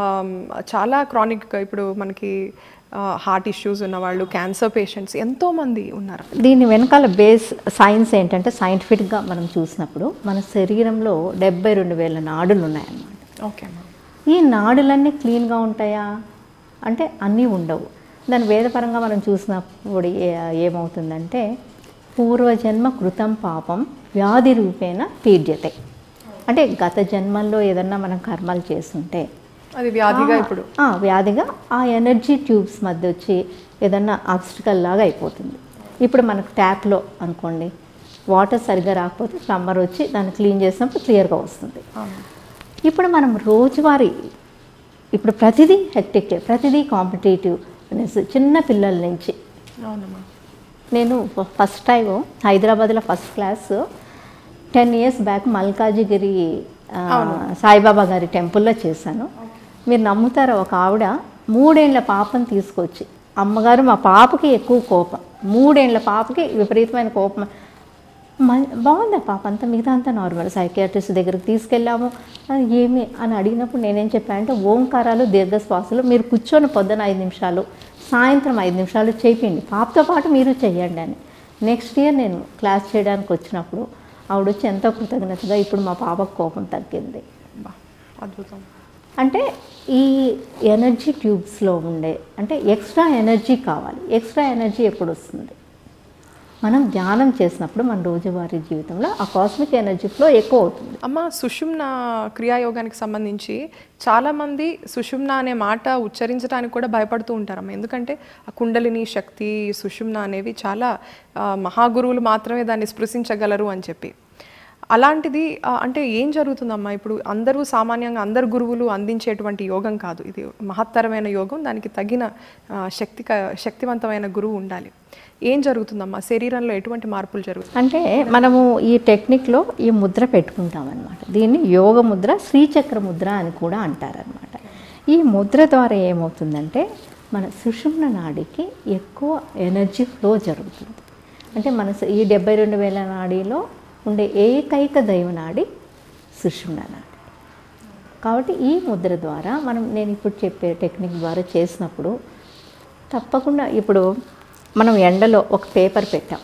చాలా క్రానిక్, ఇప్పుడు మనకి హార్ట్ ఇష్యూస్ ఉన్నవాళ్ళు, క్యాన్సర్ పేషెంట్స్ ఎంతోమంది ఉన్నారు. దీని వెనకాల బేస్ సైన్స్ ఏంటంటే, సైంటిఫిక్గా మనం చూసినప్పుడు మన శరీరంలో 72,000 నాడులు ఉన్నాయన్నమాట. ఓకే అమ్మా. ఈ నాడులన్నీ క్లీన్గా ఉంటాయా అంటే అన్నీ ఉండవు. దాని వేదపరంగా మనం చూసినప్పుడు ఏమవుతుందంటే, పూర్వజన్మ కృతం పాపం వ్యాధి రూపేణ పీడ్యతే. అంటే గత జన్మల్లో ఏదన్నా మనం కర్మలు చేస్తుంటే అది వ్యాధిగా ఇప్పుడు వ్యాధిగా ఆ ఎనర్జీ ట్యూబ్స్ మధ్య వచ్చి ఏదన్నా ఆబ్స్టికల్ లాగా అయిపోతుంది. ఇప్పుడు మనకు ట్యాప్లో అనుకోండి వాటర్ సరిగ్గా రాకపోతే ప్లంబర్ వచ్చి దాన్ని క్లీన్ చేసినప్పుడు క్లియర్గా వస్తుంది. ఇప్పుడు మనం రోజువారీ ఇప్పుడు ప్రతిదీ హెక్టిక్, ప్రతిదీ కాంపిటేటివ్నెస్, చిన్న పిల్లల నుంచి అవునమ్మా. నేను ఫస్ట్ టైం హైదరాబాద్లో first class 10 years back Malkajgiri Saibaba గారి టెంపుల్లో చేశాను. మీరు నమ్ముతారా, ఒక ఆవిడ 3 ఏళ్ల పాపను తీసుకొచ్చి, అమ్మగారు మా పాపకి ఎక్కువ కోపం, 3 ఏళ్ల పాపకి విపరీతమైన కోపం, బాగుంది ఆ పాప అంతా, మిగతా అంతా నార్మల్, సైకియాట్రిస్ట్ దగ్గరికి తీసుకెళ్ళాము. ఏమి అని అడిగినప్పుడు నేనేం చెప్పానంటే, ఓంకారాలు దీర్ఘశ్వాసలు మీరు కూర్చొని పొద్దున 5 నిమిషాలు, సాయంత్రం 5 నిమిషాలు చేయండి, పాపతో పాటు మీరు చేయండి అని. నెక్స్ట్ ఇయర్ నేను క్లాస్ చేయడానికి వచ్చినప్పుడు ఆవిడ వచ్చి ఎంతో కృతజ్ఞతగా, ఇప్పుడు మా పాపకు కోపం తగ్గింది. అద్భుతం. అంటే ఈ ఎనర్జీ ట్యూబ్స్లో ఉండే, అంటే ఎక్స్ట్రా ఎనర్జీ కావాలి. ఎక్స్ట్రా ఎనర్జీ ఎప్పుడు వస్తుంది? మనం ధ్యానం చేసినప్పుడు మన రోజువారీ జీవితంలో ఆ కాస్మిక్ ఎనర్జీ ఫ్లో ఎక్కువ అవుతుంది. అమ్మ, సుషుమ్న క్రియాయోగానికి సంబంధించి చాలామంది సుషుమ్న అనే మాట ఉచ్చరించడానికి కూడా భయపడుతూ ఉంటారమ్మ. ఎందుకంటే ఆ కుండలిని శక్తి, సుషుమ్న అనేవి చాలా మహాగురువులు మాత్రమే దాన్ని స్పృశించగలరు అని చెప్పి. అలాంటిది అంటే ఏం జరుగుతుందమ్మా? ఇప్పుడు అందరూ సామాన్యంగా అందరు గురువులు అందించేటువంటి యోగం కాదు ఇది, మహత్తరమైన యోగం. దానికి తగిన శక్తివంతమైన గురువు ఉండాలి. ఏం జరుగుతుందమ్మా? శరీరంలో ఎటువంటి మార్పులు జరుగుతాయి? అంటే మనము ఈ టెక్నిక్లో ఈ ముద్ర పెట్టుకుంటామన్నమాట. దీన్ని యోగ ముద్ర, శ్రీచక్ర ముద్ర అని కూడా అంటారనమాట. ఈ ముద్ర ద్వారా ఏమవుతుందంటే మన సుషుమ్న నాడికి ఎక్కువ ఎనర్జీ ఫ్లో జరుగుతుంది. అంటే మన ఈ 72,000 నాడీలో ఉండే ఏకైక దైవనాడి సుషుమ్న నాడి. కాబట్టి ఈ ముద్ర ద్వారా నేను ఇప్పుడు చెప్పే టెక్నిక్ ద్వారా చేసినప్పుడు తప్పకుండా, ఇప్పుడు మనం ఎండలో ఒక పేపర్ పెట్టాం,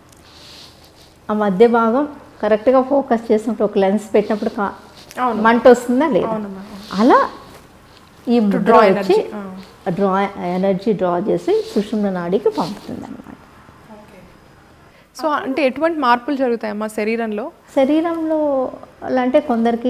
ఆ మధ్య భాగం కరెక్ట్గా ఫోకస్ చేసినప్పుడు, ఒక లెన్స్ పెట్టినప్పుడు మంట వస్తుందా లేదా, అలా ఈ ముద్ర వచ్చి ఎనర్జీ డ్రా చేసి సుషుమ్న నాడికి పంపుతుంది అన్నమాట. సో అంటే ఎటువంటి మార్పులు జరుగుతాయమ్మా శరీరంలో? శరీరంలో అంటే కొందరికి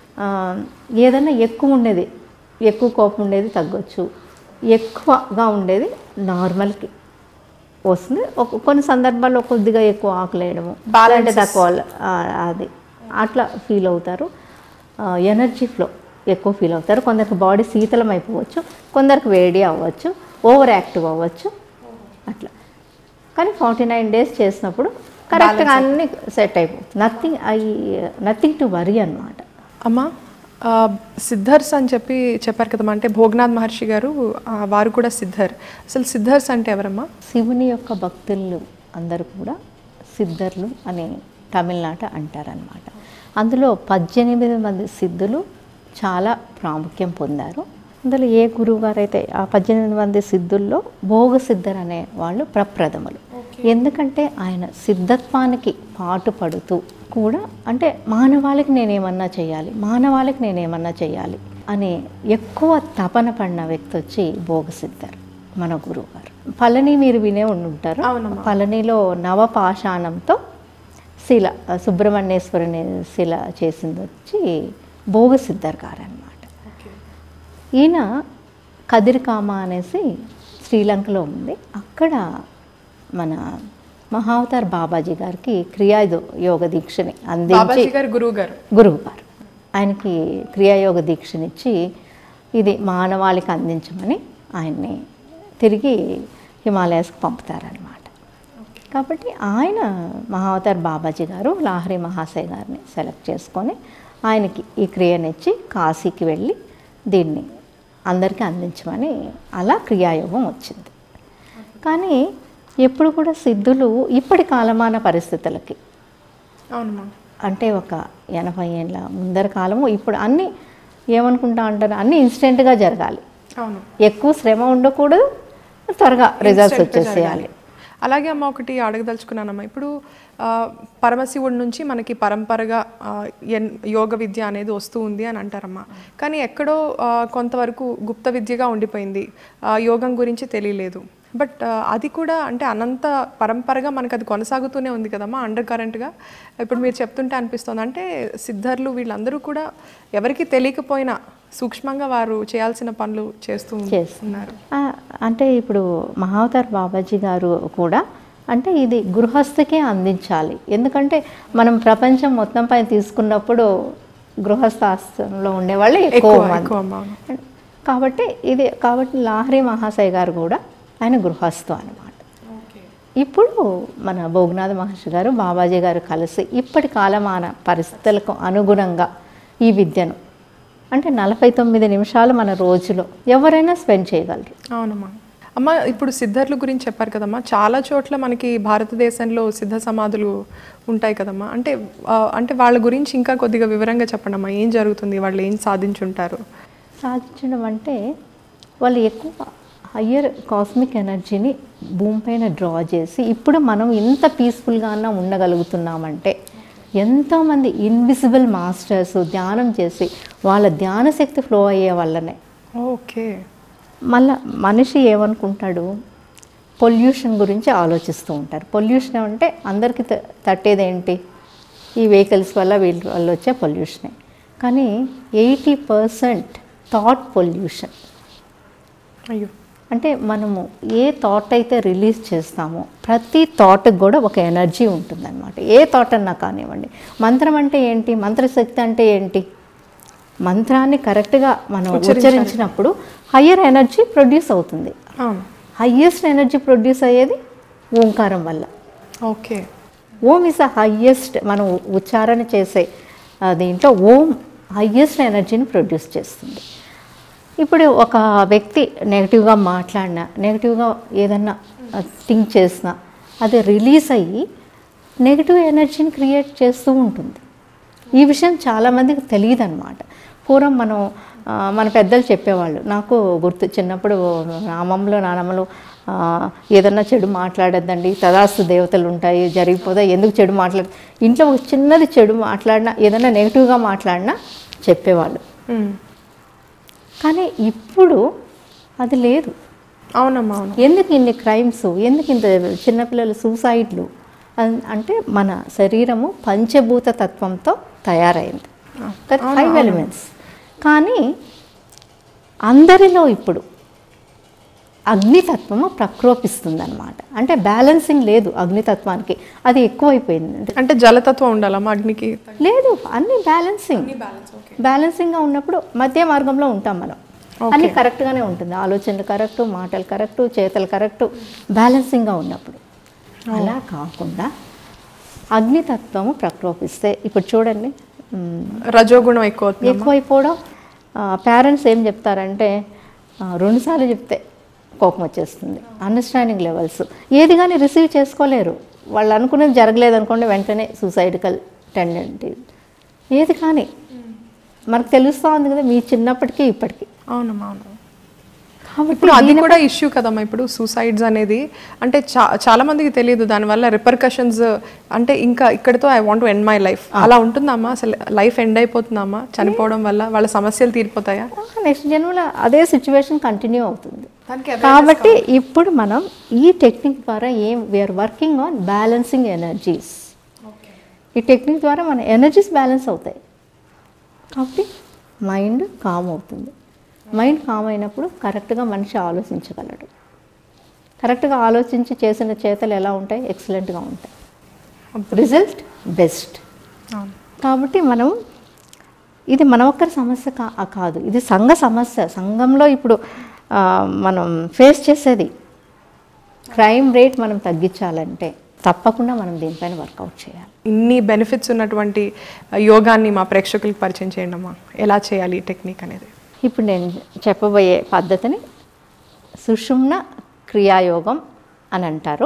ఏదైనా ఎక్కువ కోపం ఉండేది తగ్గొచ్చు, ఎక్కువగా ఉండేది నార్మల్కి వస్తుంది. కొన్ని సందర్భాల్లో కొద్దిగా ఎక్కువ ఆకలేయడము, అంటే తక్కువ, అది అట్లా ఫీల్ అవుతారు. ఎనర్జీ ఫ్లో ఎక్కువ ఫీల్ అవుతారు. కొందరికి బాడీ శీతలం అయిపోవచ్చు, కొందరికి వేడి అవ్వచ్చు, ఓవర్ యాక్టివ్ అవ్వచ్చు, అట్లా. కానీ 49 days చేసినప్పుడు కరెక్ట్గా అన్నీ సెట్ అయిపోతుంది. నథింగ్ టు వరీ అన్నమాట. అమ్మా, సిద్ధర్స్ అని చెప్పారు కదమ్మా, అంటే భోగనాథ్ మహర్షి గారు వారు కూడా సిద్ధర్. అసలు సిద్ధర్స్ అంటే ఎవరమ్మా? శివుని యొక్క భక్తులు అందరూ కూడా సిద్ధర్లు అని తమిళనాట అంటారనమాట. అందులో 18 మంది సిద్ధులు చాలా ప్రాముఖ్యం పొందారు. అందులో ఏ గురువు గారు అయితే ఆ 18 మంది సిద్ధుల్లో భోగ సిద్ధర్ అనే వాళ్ళు ప్రప్రథములు. ఎందుకంటే ఆయన సిద్ధత్వానికి పాటుపడుతూ కూడా, అంటే మానవాళికి నేనేమన్నా చేయాలి అని ఎక్కువ తపన పడిన వ్యక్తి వచ్చి భోగ సిద్ధర్, మన గురువు గారు. పళని మీరు వినే ఉంటారు. పళనిలో నవపాషాణంతో శిల, సుబ్రహ్మణ్యేశ్వరుని శిల చేసింది వచ్చి భోగ సిద్ధర్ గారు అన్నమాట. ఈయన కదిరికామ అనేసి శ్రీలంకలో ఉంది. అక్కడ మన మహావతార్ బాబాజీ గారికి క్రియాయోగ దీక్షని అందించి, గురువు గారు ఆయనకి క్రియాయోగ దీక్షనిచ్చి ఇది మానవాళికి అందించమని ఆయన్ని తిరిగి హిమాలయాస్కి పంపుతారనమాట. కాబట్టి ఆయన మహావతార్ బాబాజీ గారు లాహరి మహాశయ్ గారిని సెలెక్ట్ చేసుకొని ఆయనకి ఈ క్రియనిచ్చి కాశీకి వెళ్ళి దీన్ని అందరికీ అందించమని, అలా క్రియాయోగం వచ్చింది. కానీ ఎప్పుడు కూడా సిద్ధులు ఇప్పటి కాలమాన పరిస్థితులకి, అంటే ఒక 80 ఏళ్ళ ముందర కాలము, ఇప్పుడు అన్నీ ఏమనుకుంటా అంటారు, అన్నీ ఇన్స్టెంట్గా జరగాలి, ఎక్కువ శ్రమ ఉండకూడదు, త్వరగా రిజల్ట్స్ వచ్చేసేయాలి. అలాగే అమ్మ, ఒకటి అడగదలుచుకున్నానమ్మా. ఇప్పుడు పరమశివుడి నుంచి మనకి పరంపరగా యోగ విద్య అనేది వస్తూ ఉంది అని అంటారమ్మా. కానీ ఎక్కడో కొంతవరకు గుప్త విద్యగా ఉండిపోయింది, యోగం గురించి తెలియలేదు. బట్ అది కూడా అంటే అనంత పరంపరగా మనకు అది కొనసాగుతూనే ఉంది కదమ్మా, అండర్ కరెంట్గా. ఇప్పుడు మీరు చెప్తుంటే అనిపిస్తుంది, అంటే సిద్ధర్లు వీళ్ళందరూ కూడా ఎవరికి తెలియకపోయినా సూక్ష్మంగా వారు చేయాల్సిన పనులు చేస్తున్నారు. అంటే ఇప్పుడు మహావతార్ బాబాజీ గారు కూడా, అంటే ఇది గృహస్థకే అందించాలి. ఎందుకంటే మనం ప్రపంచం మొత్తం పైన తీసుకున్నప్పుడు గృహస్థాశ్రమంలో ఉండేవాళ్ళు ఎక్కువ. కాబట్టి లాహరి మహాశయ్ గారు కూడా ఆయన గృహస్థు అన్నమాట. ఇప్పుడు మన భోగనాథ మహర్షి గారు బాబాజీ గారు కలిసి ఇప్పటి కాలమాన పరిస్థితులకు అనుగుణంగా ఈ విద్యను అంటే 49 నిమిషాలు మన రోజులో ఎవరైనా స్పెండ్ చేయగలరు. అవునమ్మా. అమ్మ, ఇప్పుడు సిద్ధర్ల గురించి చెప్పారు కదమ్మా, చాలా చోట్ల మనకి భారతదేశంలో సిద్ధ సమాధులు ఉంటాయి కదమ్మా. అంటే వాళ్ళ గురించి ఇంకా కొద్దిగా వివరంగా చెప్పండి అమ్మా. ఏం జరుగుతుంది, వాళ్ళు ఏం సాధించుంటారు? సాధించడం అంటే వాళ్ళు ఎక్కువ హయ్యర్ కాస్మిక్ ఎనర్జీని భూమిపైన డ్రా చేసి ఇప్పుడు మనం ఇంత పీస్ఫుల్గా ఉండగలుగుతున్నామంటే ఎంతోమంది ఇన్విజిబుల్ మాస్టర్స్ ధ్యానం చేసి వాళ్ళ ధ్యాన శక్తి ఫ్లో అయ్యే వల్లనే. ఓకే. మళ్ళీ మనిషి ఏమనుకుంటాడు, పొల్యూషన్ గురించి ఆలోచిస్తూ ఉంటారు. పొల్యూషన్ అంటే అందరికీ తట్టేది ఏంటి, ఈ వెహికల్స్ వల్ల వీళ్ళ వల్ల వచ్చే పొల్యూషనే. కానీ 80% థాట్ పొల్యూషన్. అయ్యో. అంటే మనము ఏ థాట్ అయితే రిలీజ్ చేస్తామో ప్రతి థాట్కి కూడా ఒక ఎనర్జీ ఉంటుందన్నమాట. ఏ థాట్ అన్నా కానివ్వండి. మంత్రం అంటే ఏంటి, మంత్రశక్తి అంటే ఏంటి, మంత్రాన్ని కరెక్ట్గా మనం ఉచ్చరించినప్పుడు హయ్యర్ ఎనర్జీ ప్రొడ్యూస్ అవుతుంది. హయ్యెస్ట్ ఎనర్జీ ప్రొడ్యూస్ అయ్యేది ఓంకారం వల్ల. Okay. Om is the highest. మనం ఉచ్చారణ చేసే దీంట్లో ఓం హయ్యెస్ట్ ఎనర్జీని ప్రొడ్యూస్ చేస్తుంది. ఇప్పుడు ఒక వ్యక్తి నెగిటివ్గా మాట్లాడినా, నెగిటివ్గా ఏదన్నా థింక్ చేసినా అది రిలీజ్ అయ్యి నెగిటివ్ ఎనర్జీని క్రియేట్ చేస్తూ ఉంటుంది. ఈ విషయం చాలామందికి తెలియదు అనమాట. పూర్వం మన పెద్దలు చెప్పేవాళ్ళు, నాకు గుర్తు చిన్నప్పుడు అమ్మమ్మలు నానమ్మలు ఏదన్నా చెడు మాట్లాడద్దండి, తదాస్తు దేవతలు ఉంటాయి, జరిగిపోతాయి, ఎందుకు చెడు మాట్లాడు, ఇంట్లో ఒక చిన్నది చెడు మాట్లాడినా ఏదన్నా నెగిటివ్గా మాట్లాడినా చెప్పేవాళ్ళు. కానీ ఇప్పుడు అది లేదు. అవునమ్మా. అవును. ఎందుకు ఇన్ని క్రైమ్స్, ఎందుకు ఇంత చిన్నపిల్లలు సూసైడ్లు అంటే మన శరీరము పంచభూత తత్వంతో తయారైంది, 5 ఎలిమెంట్స్. కానీ అందరిలో ఇప్పుడు అగ్నితత్వము ప్రకోపిస్తుంది అనమాట. అంటే బ్యాలెన్సింగ్ లేదు అగ్నితత్వానికి, అది ఎక్కువైపోయింది. అంటే జలతత్వం ఉండాలమ్మా అగ్నికి? లేదు, అన్ని బ్యాలెన్సింగ్గా ఉన్నప్పుడు మధ్య మార్గంలో ఉంటాం మనం. అన్నీ కరెక్ట్గానే ఉంటుంది, ఆలోచనలు కరెక్టు, మాటలు కరెక్టు, చేతలు కరెక్టు, బ్యాలెన్సింగ్గా ఉన్నప్పుడు. అలా కాకుండా అగ్నితత్వము ప్రకోపిస్తే ఇప్పుడు చూడండి రజోగుణం ఎక్కువైపోవడం. పేరెంట్స్ ఏం చెప్తారంటే 2 సార్లు చెప్తే కోపం వచ్చేస్తుంది. అండర్స్టాండింగ్ లెవెల్స్ ఏది కానీ రిసీవ్ చేసుకోలేరు. వాళ్ళు అనుకునేది జరగలేదు అనుకోండి, వెంటనే సూసైడికల్ టెండెంటీ. ఏది కానీ మనకు తెలుస్తూ ఉంది కదా మీ చిన్నప్పటికీ ఇప్పటికీ. అవునమ్మా. అవును. ఇప్పుడు అది కూడా ఇష్యూ కదమ్మా. ఇప్పుడు సూసైడ్స్ అనేది అంటే చాలా మందికి తెలియదు, దానివల్ల రిపర్కషన్స్ అంటే ఇంకా ఇక్కడితో I want to end my life అలా ఉంటుందమ్మా. అసలు లైఫ్ ఎండ్ అయిపోతుందమ్మా చనిపోవడం వల్ల? వాళ్ళ సమస్యలు తీరిపోతాయా? నెక్స్ట్ జన్మలో అదే సిచ్యువేషన్ కంటిన్యూ అవుతుంది. కాబట్టి ఇప్పుడు మనం ఈ టెక్నిక్ ద్వారా we are working on balancing energies. ఈ టెక్నిక్ ద్వారా మన ఎనర్జీస్ బ్యాలెన్స్ అవుతాయి. కాబట్టి మైండ్ కామ్ అవుతుంది. మైండ్ కామ్ అయినప్పుడు కరెక్ట్గా మనిషి ఆలోచించగలడు. కరెక్ట్గా ఆలోచించి చేసిన చేతలు ఎలా ఉంటాయి, ఎక్సలెంట్గా ఉంటాయి, రిజల్ట్ బెస్ట్. కాబట్టి మనం ఇది మన ఒక్కరి సమస్య కాదు, ఇది సంఘ సమస్య. సంఘంలో ఇప్పుడు మనం ఫేస్ చేసేది క్రైమ్ రేట్ మనం తగ్గించాలంటే తప్పకుండా మనం దీనిపైన వర్కౌట్ చేయాలి. ఇన్ని బెనిఫిట్స్ ఉన్నటువంటి యోగాన్ని మా ప్రేక్షకులకు పరిచయం చేయండి అమ్మా. ఎలా చేయాలి ఈ టెక్నిక్ అనేది? ఇప్పుడు నేను చెప్పబోయే పద్ధతిని సుషుమ్న క్రియాయోగం అని అంటారు.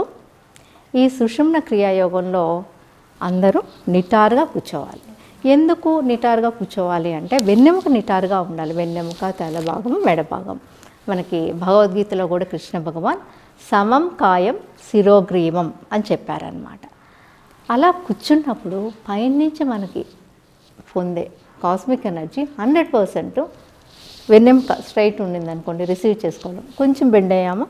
ఈ సుషుమ్న క్రియాయోగంలో అందరూ నిటారుగా కూర్చోవాలి. ఎందుకు నిటారుగా కూర్చోవాలి అంటే వెన్నెముక నిటారుగా ఉండాలి. వెన్నెముక, తల భాగం, మెడ భాగం. మనకి భగవద్గీతలో కూడా కృష్ణ భగవాన్ సమం కాయం శిరోగ్రీవం అని చెప్పారనమాట. అలా కూర్చున్నప్పుడు పైనుంచి మనకి పొందే కాస్మిక్ ఎనర్జీ 100% వెన్నెముక స్ట్రైట్ ఉండింది అనుకోండి, రిసీవ్ చేసుకోవడం. కొంచెం బెండ్ అయ్యామా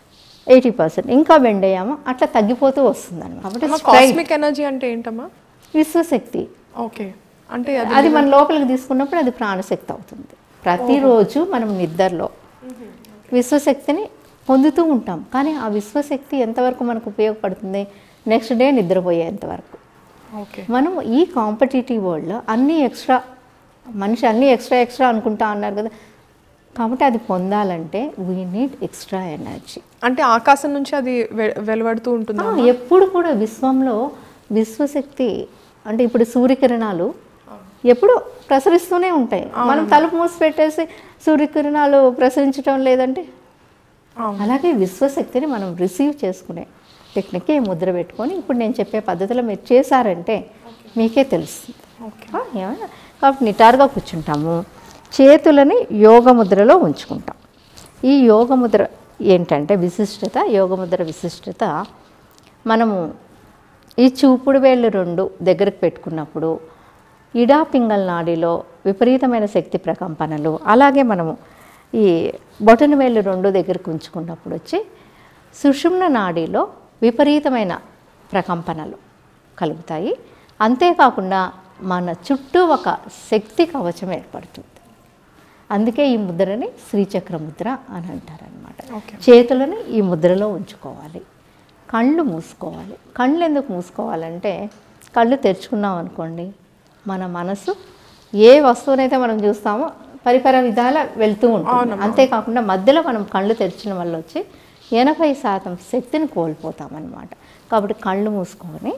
80%, ఇంకా బెండ్ అయ్యామా అట్లా తగ్గిపోతూ వస్తుంది అనమాట. కాస్మిక్ ఎనర్జీ అంటే ఏంటమ్మా? విశ్వశక్తి. ఓకే. అంటే అది మన లోపలికి తీసుకున్నప్పుడు అది ప్రాణశక్తి అవుతుంది. ప్రతిరోజు మనం నిద్రలో విశ్వశక్తిని పొందుతూ ఉంటాం. కానీ ఆ విశ్వశక్తి ఎంతవరకు మనకు ఉపయోగపడుతుంది? నెక్స్ట్ డే నిద్రపోయేంతవరకు. మనం ఈ కాంపిటేటివ్ వరల్డ్లో అన్నీ ఎక్స్ట్రా, మనిషి అన్నీ ఎక్స్ట్రా అనుకుంటా అన్నారు కదా. కాబట్టి అది పొందాలంటే వీ నీడ్ ఎక్స్ట్రా ఎనర్జీ. అంటే ఆకాశం నుంచి అది వెలువడుతూ ఉంటుంది. ఎప్పుడు కూడా విశ్వంలో విశ్వశక్తి అంటే ఇప్పుడు సూర్యకిరణాలు ఎప్పుడు ప్రసరిస్తూనే ఉంటాయి. మనం తలుపు మూసి పెట్టేసి సూర్యకిరణాలు ప్రసరించడం లేదంటే, అలాగే విశ్వశక్తిని మనం రిసీవ్ చేసుకునే టెక్నిక్కి ముద్ర పెట్టుకొని ఇప్పుడు నేను చెప్పే పద్ధతిలో మీరు చేశారంటే మీకే తెలుస్తుంది. ఏమన్నా కాబట్టి నిటారుగా కూర్చుంటాము, చేతులని యోగముద్రలో ఉంచుకుంటాం. ఈ యోగముద్ర ఏంటంటే విశిష్టత, యోగముద్ర విశిష్టత, మనము ఈ చూపుడు వేళ్ళు రెండు దగ్గరకు పెట్టుకున్నప్పుడు ఇడా పింగళ నాడిలో విపరీతమైన శక్తి ప్రకంపనలు, అలాగే మనము ఈ బొటన వేళ్ళు రెండు దగ్గరకు ఉంచుకున్నప్పుడు వచ్చి సుషుమ్న నాడిలో విపరీతమైన ప్రకంపనలు కలుగుతాయి. అంతేకాకుండా మన చుట్టూ ఒక శక్తి కవచం ఏర్పడుతుంది. అందుకే ఈ ముద్రని శ్రీచక్ర ముద్ర అని అంటారనమాట. చేతులను ఈ ముద్రలో ఉంచుకోవాలి, కళ్ళు మూసుకోవాలి. కళ్ళు ఎందుకు మూసుకోవాలంటే కళ్ళు తెరుచుకున్నాం అనుకోండి మన మనసు ఏ వస్తువునైతే మనం చూస్తామో పరిపర విధాల వెళ్తూ ఉంటుంది. అంతేకాకుండా మధ్యలో మనం కళ్ళు తెరిచిన వల్ల వచ్చి 80% శక్తిని కోల్పోతామన్నమాట. కాబట్టి కళ్ళు మూసుకొని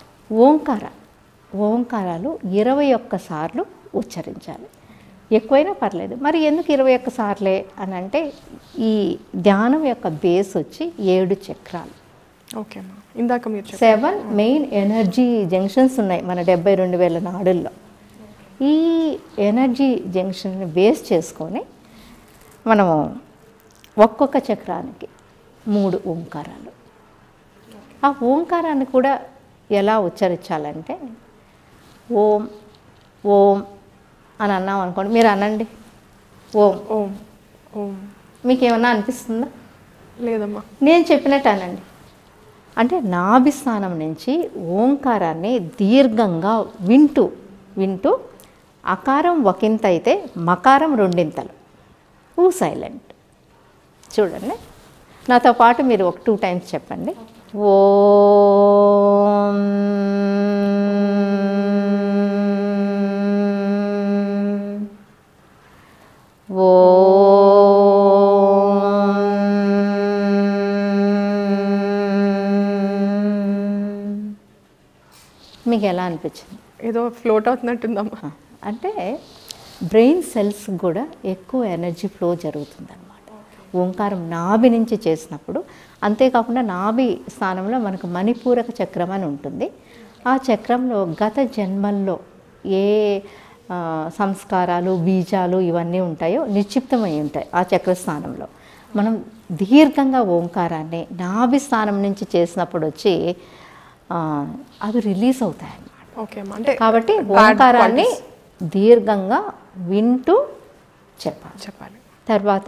ఓంకారాలు 21 సార్లు ఉచ్చరించాలి. ఎక్కువైనా పర్లేదు. మరి ఎందుకు 21 సార్లే అని అంటే ఈ ధ్యానం యొక్క బేస్ వచ్చి 7 చక్రాలు. ఓకే అమ్మా, ఇందాక మీరు 7 మెయిన్ ఎనర్జీ జంక్షన్స్ ఉన్నాయి మన 72,000 నాడుల్లో. ఈ ఎనర్జీ జంక్షన్ని బేస్ చేసుకొని మనము ఒక్కొక్క చక్రానికి 3 ఓంకారాలు. ఆ ఓంకారాన్ని కూడా ఎలా ఉచ్చరించాలంటే ఓం ఓం అని అన్నాం అనుకోండి, మీరు అనండి ఓం ఓం ఓం. మీకు ఏమన్నా అనిపిస్తుందా? లేదమ్మా. నేను చెప్పినట్టు అనండి. అంటే నాభిస్థానం నుంచి ఓంకారాన్ని దీర్ఘంగా వింటూ అకారం ఒకంత అయితే మకారం రెండింతలు. సైలెంట్. చూడండి, నాతో పాటు మీరు 2 టైమ్స్ చెప్పండి. ఓం మీకు ఎలా అనిపించింది? ఏదో ఫ్లోట్ అవుతున్నట్టుందమ్మా. అంటే బ్రెయిన్ సెల్స్ కూడా ఎక్కువ ఎనర్జీ ఫ్లో జరుగుతుందన్నమాట ఓంకారం నాభి నుంచి చేసినప్పుడు. అంతేకాకుండా నాభి స్థానంలో మనకు మణిపూరక చక్రం అని ఉంటుంది. ఆ చక్రంలో గత జన్మల్లో ఏ సంస్కారాలు బీజాలు ఇవన్నీ ఉంటాయో నిక్షిప్తమై ఉంటాయి ఆ చక్రస్థానంలో. మనం దీర్ఘంగా ఓంకారాన్ని నాభి స్థానం నుంచి చేసినప్పుడు వచ్చి అవి రిలీజ్ అవుతాయి అన్నమాట. కాబట్టి ఓంకారాన్ని దీర్ఘంగా వింటూ చెప్పాలి. తర్వాత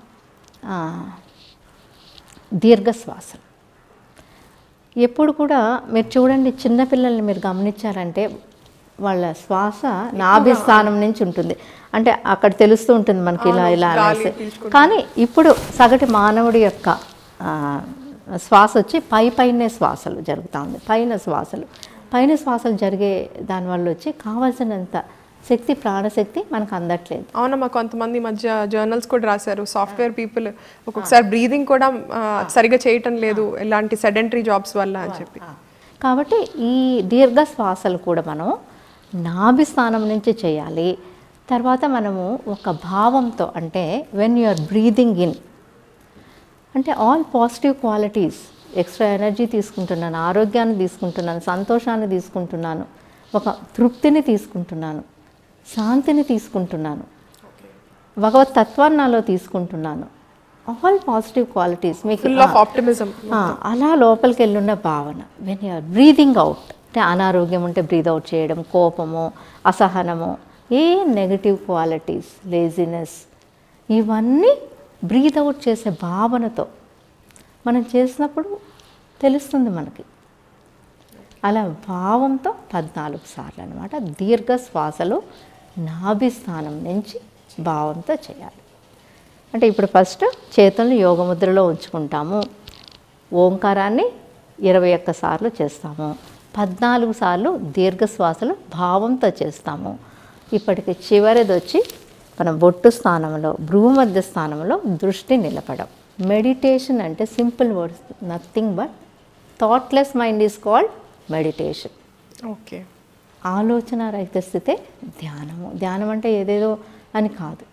దీర్ఘశ్వాసలు. ఎప్పుడు కూడా మీరు చూడండి, చిన్నపిల్లల్ని మీరు గమనించారంటే వాళ్ళ శ్వాస నాభి స్థానం నుంచి ఉంటుంది. అంటే అక్కడ తెలుస్తూ ఉంటుంది మనకి ఇలా అనేసి. కానీ ఇప్పుడు సగటు మానవుడి యొక్క శ్వాస వచ్చి పైనే శ్వాసలు జరుగుతూ ఉంది. పైన శ్వాసలు జరిగే దానివల్ల వచ్చి కావాల్సినంత శక్తి, ప్రాణశక్తి మనకు అందట్లేదు. అవునమ్మా, కొంతమంది మధ్య జర్నల్స్ కూడా రాశారు, సాఫ్ట్వేర్ పీపుల్ ఒక్కొక్కసారి బ్రీదింగ్ కూడా సరిగా చేయటం లేదు ఇలాంటి సెడెంటరీ జాబ్స్ వల్ల అని చెప్పి. కాబట్టి ఈ దీర్ఘ శ్వాసలు కూడా మనం నాభి స్థానం నుంచి చేయాలి. తర్వాత మనము ఒక భావంతో, అంటే when you are breathing in అంటే all positive qualities, extra energy తీసుకుంటున్నాను, ఆరోగ్యాన్ని తీసుకుంటున్నాను, సంతోషాన్ని తీసుకుంటున్నాను, ఒక తృప్తిని తీసుకుంటున్నాను, శాంతిని తీసుకుంటున్నాను, భగవత్ తత్వాన్ని నాలో తీసుకుంటున్నాను. ఆల్ పాజిటివ్ క్వాలిటీస్ మీకు అలా లోపలికి వెళ్ళున్న భావన. When you are breathing out అంటే అనారోగ్యం ఉంటే బ్రీద్ అవుట్ చేయడం, కోపము, అసహనము, ఏ నెగటివ్ క్వాలిటీస్, లేజినెస్, ఇవన్నీ బ్రీద్ అవుట్ చేసే భావనతో మనం చేసినప్పుడు తెలుస్తుంది మనకి. అలా భావంతో 14 సార్లు అనమాట దీర్ఘ శ్వాసలు నాభి స్థానం నుంచి భావంతో చేయాలి. అంటే ఇప్పుడు ఫస్ట్ చేతులను యోగముద్రలో ఉంచుకుంటాము, ఓంకారాన్ని 21 సార్లు చేస్తాము, 14 సార్లు దీర్ఘ శ్వాసలు భావంతో చేస్తాము. ఇప్పటికి చివరిది వచ్చి మన బొట్టు స్థానంలో, భ్రూమధ్య స్థానంలో దృష్టి నిలపడం. మెడిటేషన్ అంటే simple words, nothing but thoughtless mind is called meditation. Okay. ఆలోచన రహిత స్థితే ధ్యానము. ధ్యానం అంటే ఏదేదో అని కాదు.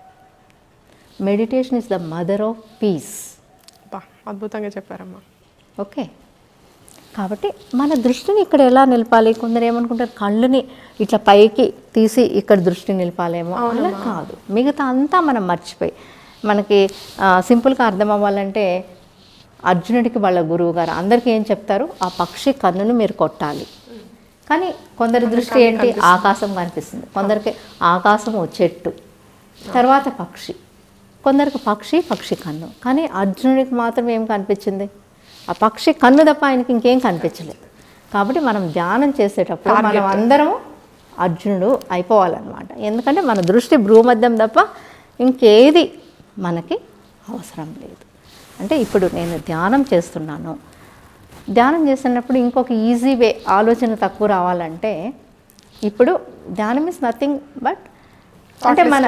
Meditation is the mother of peace. అద్భుతంగా చెప్పారమ్మా. ఓకే, కాబట్టి మన దృష్టిని ఇక్కడ ఎలా నిలపాలి? కొందరు ఏమనుకుంటారు, కళ్ళుని ఇట్లా పైకి తీసి ఇక్కడ దృష్టి నిలపాలేమో. అలా కాదు, మిగతా అంతా మనం మర్చిపోయి, మనకి సింపుల్గా అర్థం అవ్వాలంటే అర్జునుడికి వాళ్ళ గురువు గారు అందరికీ ఏం చెప్తారు, ఆ పక్షి కన్నును మీరు కొట్టాలి. కానీ కొందరి దృష్టి ఏంటి, ఆకాశం కనిపిస్తుంది, కొందరికి ఆకాశం ఓ చెట్టు, తర్వాత పక్షి, కొందరికి పక్షి కన్ను. కానీ అర్జునుడికి మాత్రం ఏం కనిపించింది, ఆ పక్షి కన్ను తప్ప ఆయనకి ఇంకేం కనిపించలేదు. కాబట్టి మనం ధ్యానం చేసేటప్పుడు మనం అందరం అర్జునుడు అయిపోవాలన్నమాట. ఎందుకంటే మన దృష్టి భ్రూమధ్యం తప్ప ఇంకేది మనకి అవసరం లేదు. అంటే ఇప్పుడు నేను ధ్యానం చేస్తున్నాను, ధ్యానం చేస్తున్నప్పుడు ఇంకొక ఈజీ వే, ఆలోచన తక్కువ రావాలంటే, ఇప్పుడు ధ్యానం ఇస్ నథింగ్ బట్ అంటే మన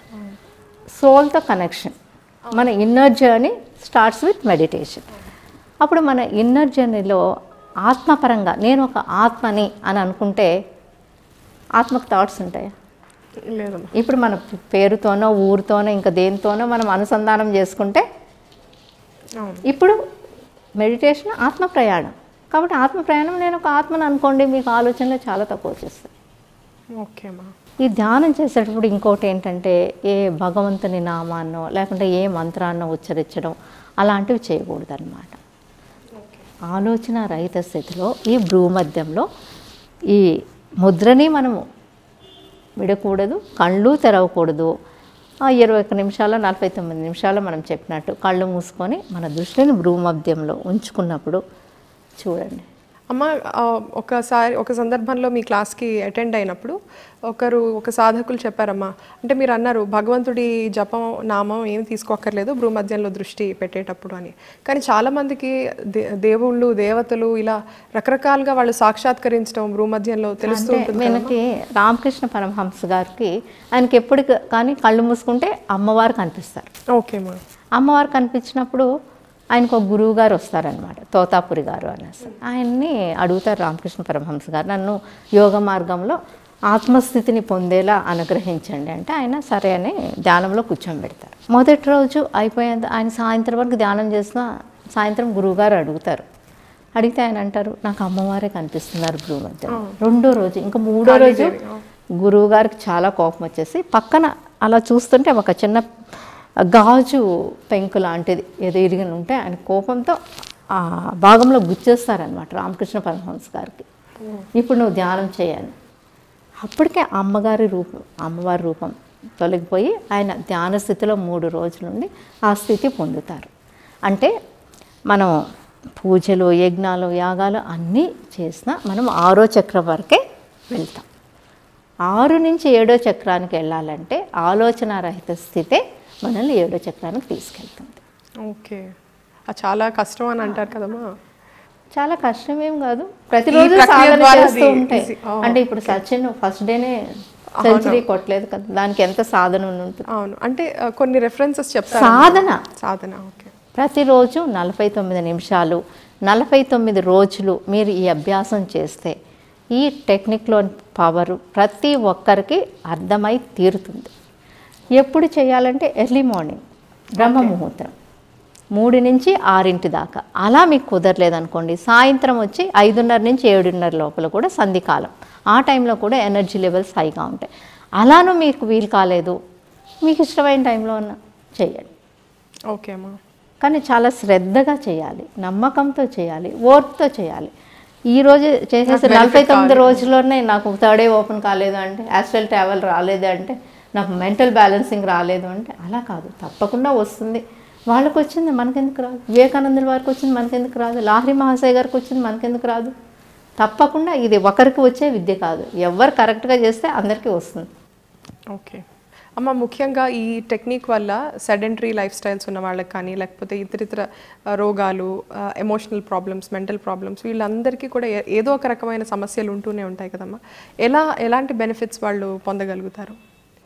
సోల్తో కనెక్షన్, మన inner journey starts with meditation. అప్పుడు మన ఇన్నర్ జర్నీలో ఆత్మపరంగా నేను ఒక ఆత్మని అని అనుకుంటే ఆత్మకు థాట్స్ ఉంటాయా? లేదు. ఇప్పుడు మన పేరుతోనో ఊరితోనో ఇంకా దేనితోనో మనం అనుసంధానం చేసుకుంటే, ఇప్పుడు మెడిటేషన్ ఆత్మ ప్రయాణం. కాబట్టి ఆత్మ ప్రయాణం, నేను ఒక ఆత్మను అనుకోండి, మీకు ఆలోచనలు చాలా తక్కువ వచ్చేస్తాయి. ఓకేమా. ఈ ధ్యానం చేసేటప్పుడు ఇంకోటి ఏంటంటే, ఏ భగవంతుని నామాన్నో లేకుంటే ఏ మంత్రాన్నో ఉచ్చరించడం అలాంటివి చేయకూడదు అన్నమాట. ఆలోచన రహిత స్థితిలో ఈ భ్రూమధ్యంలో ఈ ముద్రని మనము విడకూడదు, కళ్ళు తెరవకూడదు. 21 నిమిషాలు 49 నిమిషాలు మనం చెప్పినట్టు కళ్ళు మూసుకొని మన దృష్టిని భ్రూమధ్యంలో ఉంచుకున్నప్పుడు చూడండి. అమ్మ, ఒక సందర్భంలో మీ క్లాస్కి అటెండ్ అయినప్పుడు ఒక సాధకులు చెప్పారమ్మా, అంటే మీరు అన్నారు భగవంతుడి జపం నామం ఏమి తీసుకోక్కర్లేదు భ్రూమధ్యంలో దృష్టి పెట్టేటప్పుడు అని. కానీ చాలామందికి దేవుళ్ళు దేవతలు ఇలా రకరకాలుగా వాళ్ళు సాక్షాత్కరించడం భ్రూమధ్యంలో తెలుస్తూ ఉంటుంది. మనకి రామకృష్ణ పరమహంస గారికి, ఆయనకి ఎప్పుడు కానీ కళ్ళు మూసుకుంటే అమ్మవారు కనిపిస్తారు. ఓకేమ్మా. అమ్మవారు కనిపించినప్పుడు ఆయనకు ఒక గురువు గారు వస్తారనమాట, తోతాపురి గారు అనేసి. ఆయన్ని అడుగుతారు రామకృష్ణ పరమహంస గారు, నన్ను యోగ మార్గంలో ఆత్మస్థితిని పొందేలా అనుగ్రహించండి అంటే, ఆయన సరే అని ధ్యానంలో కూర్చోబెడతారు. మొదటి రోజు అయిపోయేంత ఆయన సాయంత్రం వరకు ధ్యానం చేసిన సాయంత్రం గురువుగారు అడుగుతారు. అడిగితే ఆయన అంటారు, నాకు అమ్మవారే కనిపిస్తున్నారు భ్రూమధ్యం. రెండో రోజు, ఇంకా మూడో రోజు గురువు గారికి చాలా కోపం వచ్చేసి పక్కన అలా చూస్తుంటే ఒక చిన్న గాజు పెంకు లాంటిది ఏదో ఇరిగిన ఉంటే ఆయన కోపంతో ఆ భాగంలో గుచ్చేస్తారనమాట రామకృష్ణ పరమహంస గారికి. ఇప్పుడు నువ్వు ధ్యానం చేయాలి. అప్పటికే అమ్మవారి రూపం తొలగిపోయి ఆయన ధ్యాన స్థితిలో 3 రోజుల నుండి ఆ స్థితి పొందుతారు. అంటే మనం పూజలు, యజ్ఞాలు, యాగాలు అన్నీ చేసినా మనం 6వ చక్రం వరకే వెళ్తాం. 6 నుంచి 7వ చక్రానికి వెళ్ళాలంటే ఆలోచన రహిత స్థితే మనల్ని 7వ చక్రానికి తీసుకెళ్తుంది. ఓకే, అది చాలా కష్టం అని అంటారు కదమ్మా. చాలా కష్టమేం కాదు, ప్రతిరోజు సాధన చేస్తూ ఉంటే. అంటే ఇప్పుడు సచిన్ ఫస్ట్ డేనే సెంచరీ కొట్టలేదు కదా, దానికి ఎంత సాధన ఉంటుంది. అవును, అంటే కొన్ని రెఫరెన్సెస్ చెప్తారు. సాధన ఓకే. ప్రతిరోజు 49 నిమిషాలు 49 రోజులు మీరు ఈ అభ్యాసం చేస్తే ఈ టెక్నిక్లోని పవర్ ప్రతి ఒక్కరికి అర్థమై తీరుతుంది. ఎప్పుడు చేయాలంటే ఎర్లీ మార్నింగ్ బ్రహ్మ ముహూర్తం 3 నుంచి 6 దాకా. అలా మీకు కుదరలేదనుకోండి, సాయంత్రం వచ్చి 5:30 నుంచి 7:30 లోపల కూడా సంధికాలం, ఆ టైంలో కూడా ఎనర్జీ లెవెల్స్ హైగా ఉంటాయి. అలానూ మీకు వీలు కాలేదు, మీకు ఇష్టమైన టైంలో చేయండి. ఓకే అమ్మా. కానీ చాలా శ్రద్ధగా చేయాలి, నమ్మకంతో చేయాలి, ఓర్పుతో చేయాలి. ఈరోజు చేసేసి 49 రోజుల్లోనే నాకు 3rd eye ఓపెన్ కాలేదు అంటే, యాస్ట్రల్ ట్రావెల్ రాలేదు అంటే, నాకు మెంటల్ బ్యాలెన్సింగ్ రాలేదు అంటే, అలా కాదు, తప్పకుండా వస్తుంది. వాళ్ళకు వచ్చింది మనకెందుకు రాదు? వివేకానందుల వారికి వచ్చింది మనకెందుకు రాదు? లాహిరి మహాశయ గారికి వచ్చింది మనకెందుకు రాదు? తప్పకుండా ఇది ఒకరికి వచ్చే విద్య కాదు, ఎవరు కరెక్ట్గా చేస్తే అందరికీ వస్తుంది. ఓకే అమ్మ, ముఖ్యంగా ఈ టెక్నిక్ వల్ల సెడెంటరీ లైఫ్ స్టైల్స్ ఉన్న వాళ్ళకి కానీ, లేకపోతే ఇతరితర రోగాలు, ఎమోషనల్ ప్రాబ్లమ్స్, మెంటల్ ప్రాబ్లమ్స్, వీళ్ళందరికీ కూడా ఏదో ఒక రకమైన సమస్యలు ఉంటూనే ఉంటాయి కదమ్మా. ఎలాంటి బెనిఫిట్స్ వాళ్ళు పొందగలుగుతారు?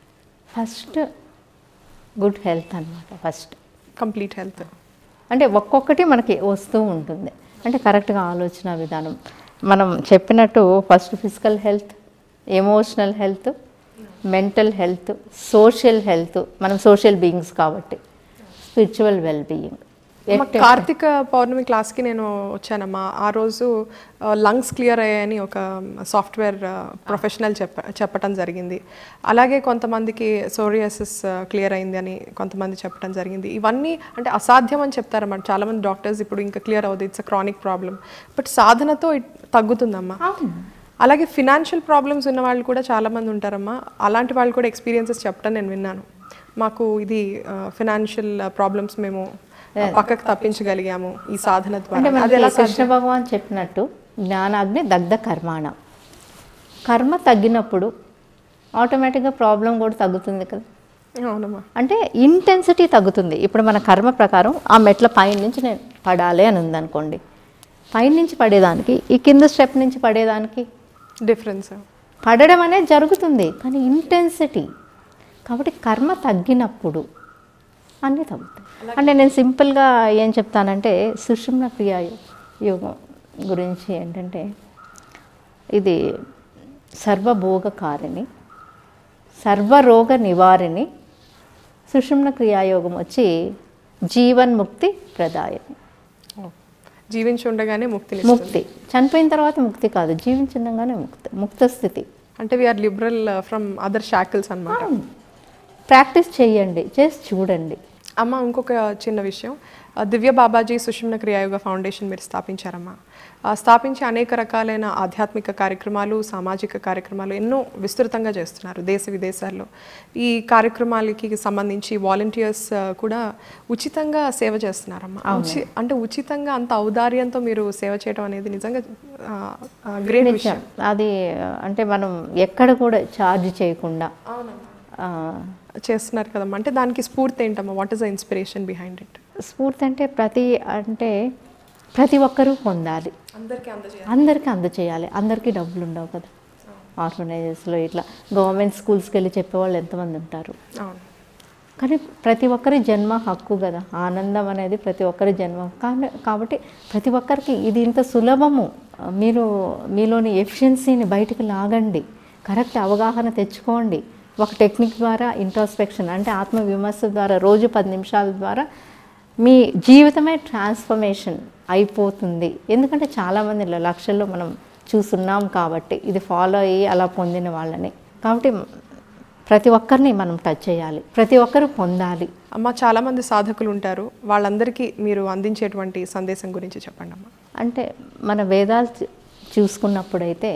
ఫస్ట్ గుడ్ హెల్త్ అనమాట. ఫస్ట్ కంప్లీట్ హెల్త్ అంటే ఒక్కొక్కటి మనకి వస్తూ ఉంటుంది. అంటే కరెక్ట్గా ఆలోచన విధానం మనం చెప్పినట్టు first physical health, emotional health, mental health, social health. మనం సోషల్ బీయింగ్స్ కాబట్టి spiritual well being. Karthika Pournami క్లాస్కి నేను వచ్చానమ్మా. ఆ రోజు లంగ్స్ క్లియర్ అయ్యాయని ఒక సాఫ్ట్వేర్ ప్రొఫెషనల్ చెప్పటం జరిగింది. అలాగే కొంతమందికి సోరియాసిస్ క్లియర్ అయింది అని కొంతమంది చెప్పడం జరిగింది. ఇవన్నీ అంటే అసాధ్యం అని చెప్తారన్నమాట చాలామంది డాక్టర్స్. ఇప్పుడు ఇంకా క్లియర్ అవుతుంది, it's a chronic problem, but సాధనతో తగ్గుతుందమ్మా. అలాగే ఫినాన్షియల్ ప్రాబ్లమ్స్ ఉన్న వాళ్ళు కూడా చాలామంది ఉంటారమ్మా. అలాంటి వాళ్ళు కూడా ఎక్స్పీరియన్సెస్ చెప్పడం నేను విన్నాను. మాకు ఇది ఫినాన్షియల్ ప్రాబ్లమ్స్ మేము పక్కకు తప్పించగలిగాము ఈ సాధన ద్వారా. కృష్ణ భగవాన్ చెప్పినట్టు జ్ఞానాగ్ని దగ్ధ కర్మాణ. కర్మ తగ్గినప్పుడు ఆటోమేటిక్గా ప్రాబ్లం కూడా తగ్గుతుంది కదా. అవునమ్మా. అంటే ఇంటెన్సిటీ తగ్గుతుంది. ఇప్పుడు మన కర్మ ప్రకారం ఆ మెట్ల పైన నుంచి నేను పడాలి అని ఉందనుకోండి, పైన నుంచి పడేదానికి ఈ కింద స్టెప్ నుంచి పడేదానికి డిఫరెన్స్ పడడం అనేది జరుగుతుంది, కానీ ఇంటెన్సిటీ. కాబట్టి కర్మ తగ్గినప్పుడు అన్నీ తగ్గుతాయి. అంటే నేను సింపుల్గా ఏం చెప్తానంటే సుషుమ్న క్రియా యోగం గురించి ఏంటంటే ఇది సర్వభోగకారిణి, సర్వరోగ నివారిణి. సుషుమ్న క్రియాయోగం వచ్చి జీవన్ముక్తి ప్రదాయని. జీవించి ఉండగానే ముక్తి. ముక్తి చనిపోయిన తర్వాత ముక్తి కాదు, జీవించుండగానే ముక్త స్థితి. అంటే we are liberal from other shackles అన్నమాట. ప్రాక్టీస్ చేయండి, చేసి చూడండి. అమ్మ ఇంకొక చిన్న విషయం, దివ్య బాబాజీ సుషుమ్న క్రియాయోగ ఫౌండేషన్ మీరు స్థాపించారమ్మా. స్థాపించి అనేక రకాలైన ఆధ్యాత్మిక కార్యక్రమాలు, సామాజిక కార్యక్రమాలు ఎన్నో విస్తృతంగా చేస్తున్నారు దేశ విదేశాల్లో. ఈ కార్యక్రమాలకి సంబంధించి వాలంటీర్స్ కూడా ఉచితంగా సేవ చేస్తున్నారమ్మా. అంటే ఉచితంగా అంత ఔదార్యంతో మీరు సేవ చేయడం అనేది నిజంగా గ్రేట్ విషయం. అది అంటే మనం ఎక్కడ కూడా ఛార్జ్ చేయకుండా చేస్తున్నారు కదమ్మా. అంటే దానికి స్ఫూర్తి ఏంటమ్మా? What is the inspiration behind it? స్ఫూర్తి అంటే ప్రతి ఒక్కరూ పొందాలి, అందరికీ అందచేయాలి. అందరికీ డబ్బులు ఉండవు కదా. ఆర్ఫనైజెస్లో ఇట్లా గవర్నమెంట్ స్కూల్స్కి వెళ్ళి చెప్పేవాళ్ళు ఎంతమంది ఉంటారు. కానీ ప్రతి ఒక్కరి జన్మ హక్కు కదా. ఆనందం అనేది ప్రతి ఒక్కరి జన్మ. కాబట్టి ప్రతి ఒక్కరికి ఇది ఇంత సులభము. మీరు మీలోని ఎఫిషియన్సీని బయటకు లాగండి, కరెక్ట్ అవగాహన తెచ్చుకోండి. ఒక టెక్నిక్ ద్వారా ఇంట్రోస్పెక్షన్ అంటే ఆత్మవిమర్శ ద్వారా రోజు 10 నిమిషాల ద్వారా మీ జీవితమే ట్రాన్స్ఫర్మేషన్ అయిపోతుంది. ఎందుకంటే చాలామంది లక్షల్లో మనం చూస్తున్నాం కాబట్టి ఇది ఫాలో అయ్యి అలా పొందిన వాళ్ళని. కాబట్టి ప్రతి ఒక్కరిని మనం టచ్ చేయాలి, ప్రతి ఒక్కరు పొందాలి. అమ్మ చాలామంది సాధకులు ఉంటారు, వాళ్ళందరికీ మీరు అందించేటువంటి సందేశం గురించి చెప్పండి అమ్మ. అంటే మన వేదాలు చూసుకున్నప్పుడైతే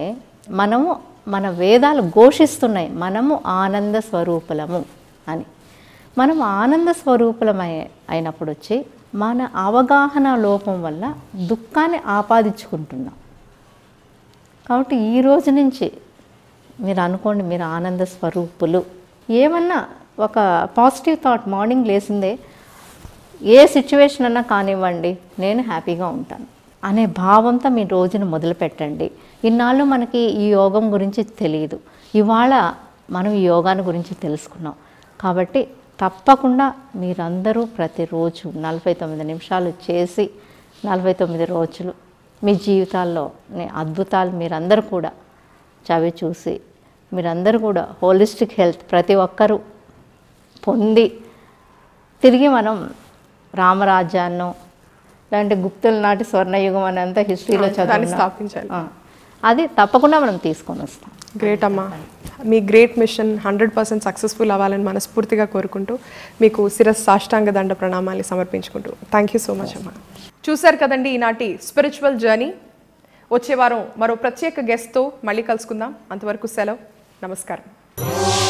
మన వేదాలు ఘోషిస్తున్నాయి మనము ఆనంద స్వరూపులము అని. మనం ఆనంద స్వరూపులమై అయినప్పుడు వచ్చి మన అవగాహన లోపం వల్ల దుఃఖాన్ని ఆపాదించుకుంటున్నాం. కాబట్టి ఈ రోజు నుంచి మీరు అనుకోండి, మీరు ఆనంద స్వరూపులు. ఏమన్నా ఒక పాజిటివ్ థాట్, మార్నింగ్ లేసిందే ఏ సిచ్యువేషన్ అన్నా కానివ్వండి నేను హ్యాపీగా ఉంటాను అనే భావంతో మీ రోజును మొదలు పెట్టండి. ఇన్నాళ్ళు మనకి ఈ యోగం గురించి తెలియదు, ఇవాళ మనం ఈ యోగాన్ని గురించి తెలుసుకున్నాం. కాబట్టి తప్పకుండా మీరందరూ ప్రతిరోజు 49 నిమిషాలు చేసి 49 రోజులు మీ జీవితాల్లో అద్భుతాలు మీరందరూ కూడా చవి చూసి మీరందరూ కూడా హోలిస్టిక్ హెల్త్ ప్రతి ఒక్కరూ పొంది తిరిగి మనం రామరాజ్యాన్నో లేదంటే గుప్తుల నాటి స్వర్ణయుగం అని అంతా హిస్టరీలో స్థాపించాలి. అది తప్పకుండా మనం తీసుకొని వస్తాం. గ్రేట్ అమ్మా, మీ గ్రేట్ మిషన్ 100% సక్సెస్ఫుల్ అవ్వాలని మనస్ఫూర్తిగా కోరుకుంటూ మీకు సాష్టాంగ దండ ప్రణామాలు సమర్పించుకుంటూ థ్యాంక్ యూ సో మచ్ అమ్మా. చూశారు కదండి ఈనాటి స్పిరిచువల్ జర్నీ. వచ్చే వారం మరో ప్రత్యేక గెస్ట్తో మళ్ళీ కలుసుకుందాం. అంతవరకు సెలవు, నమస్కారం.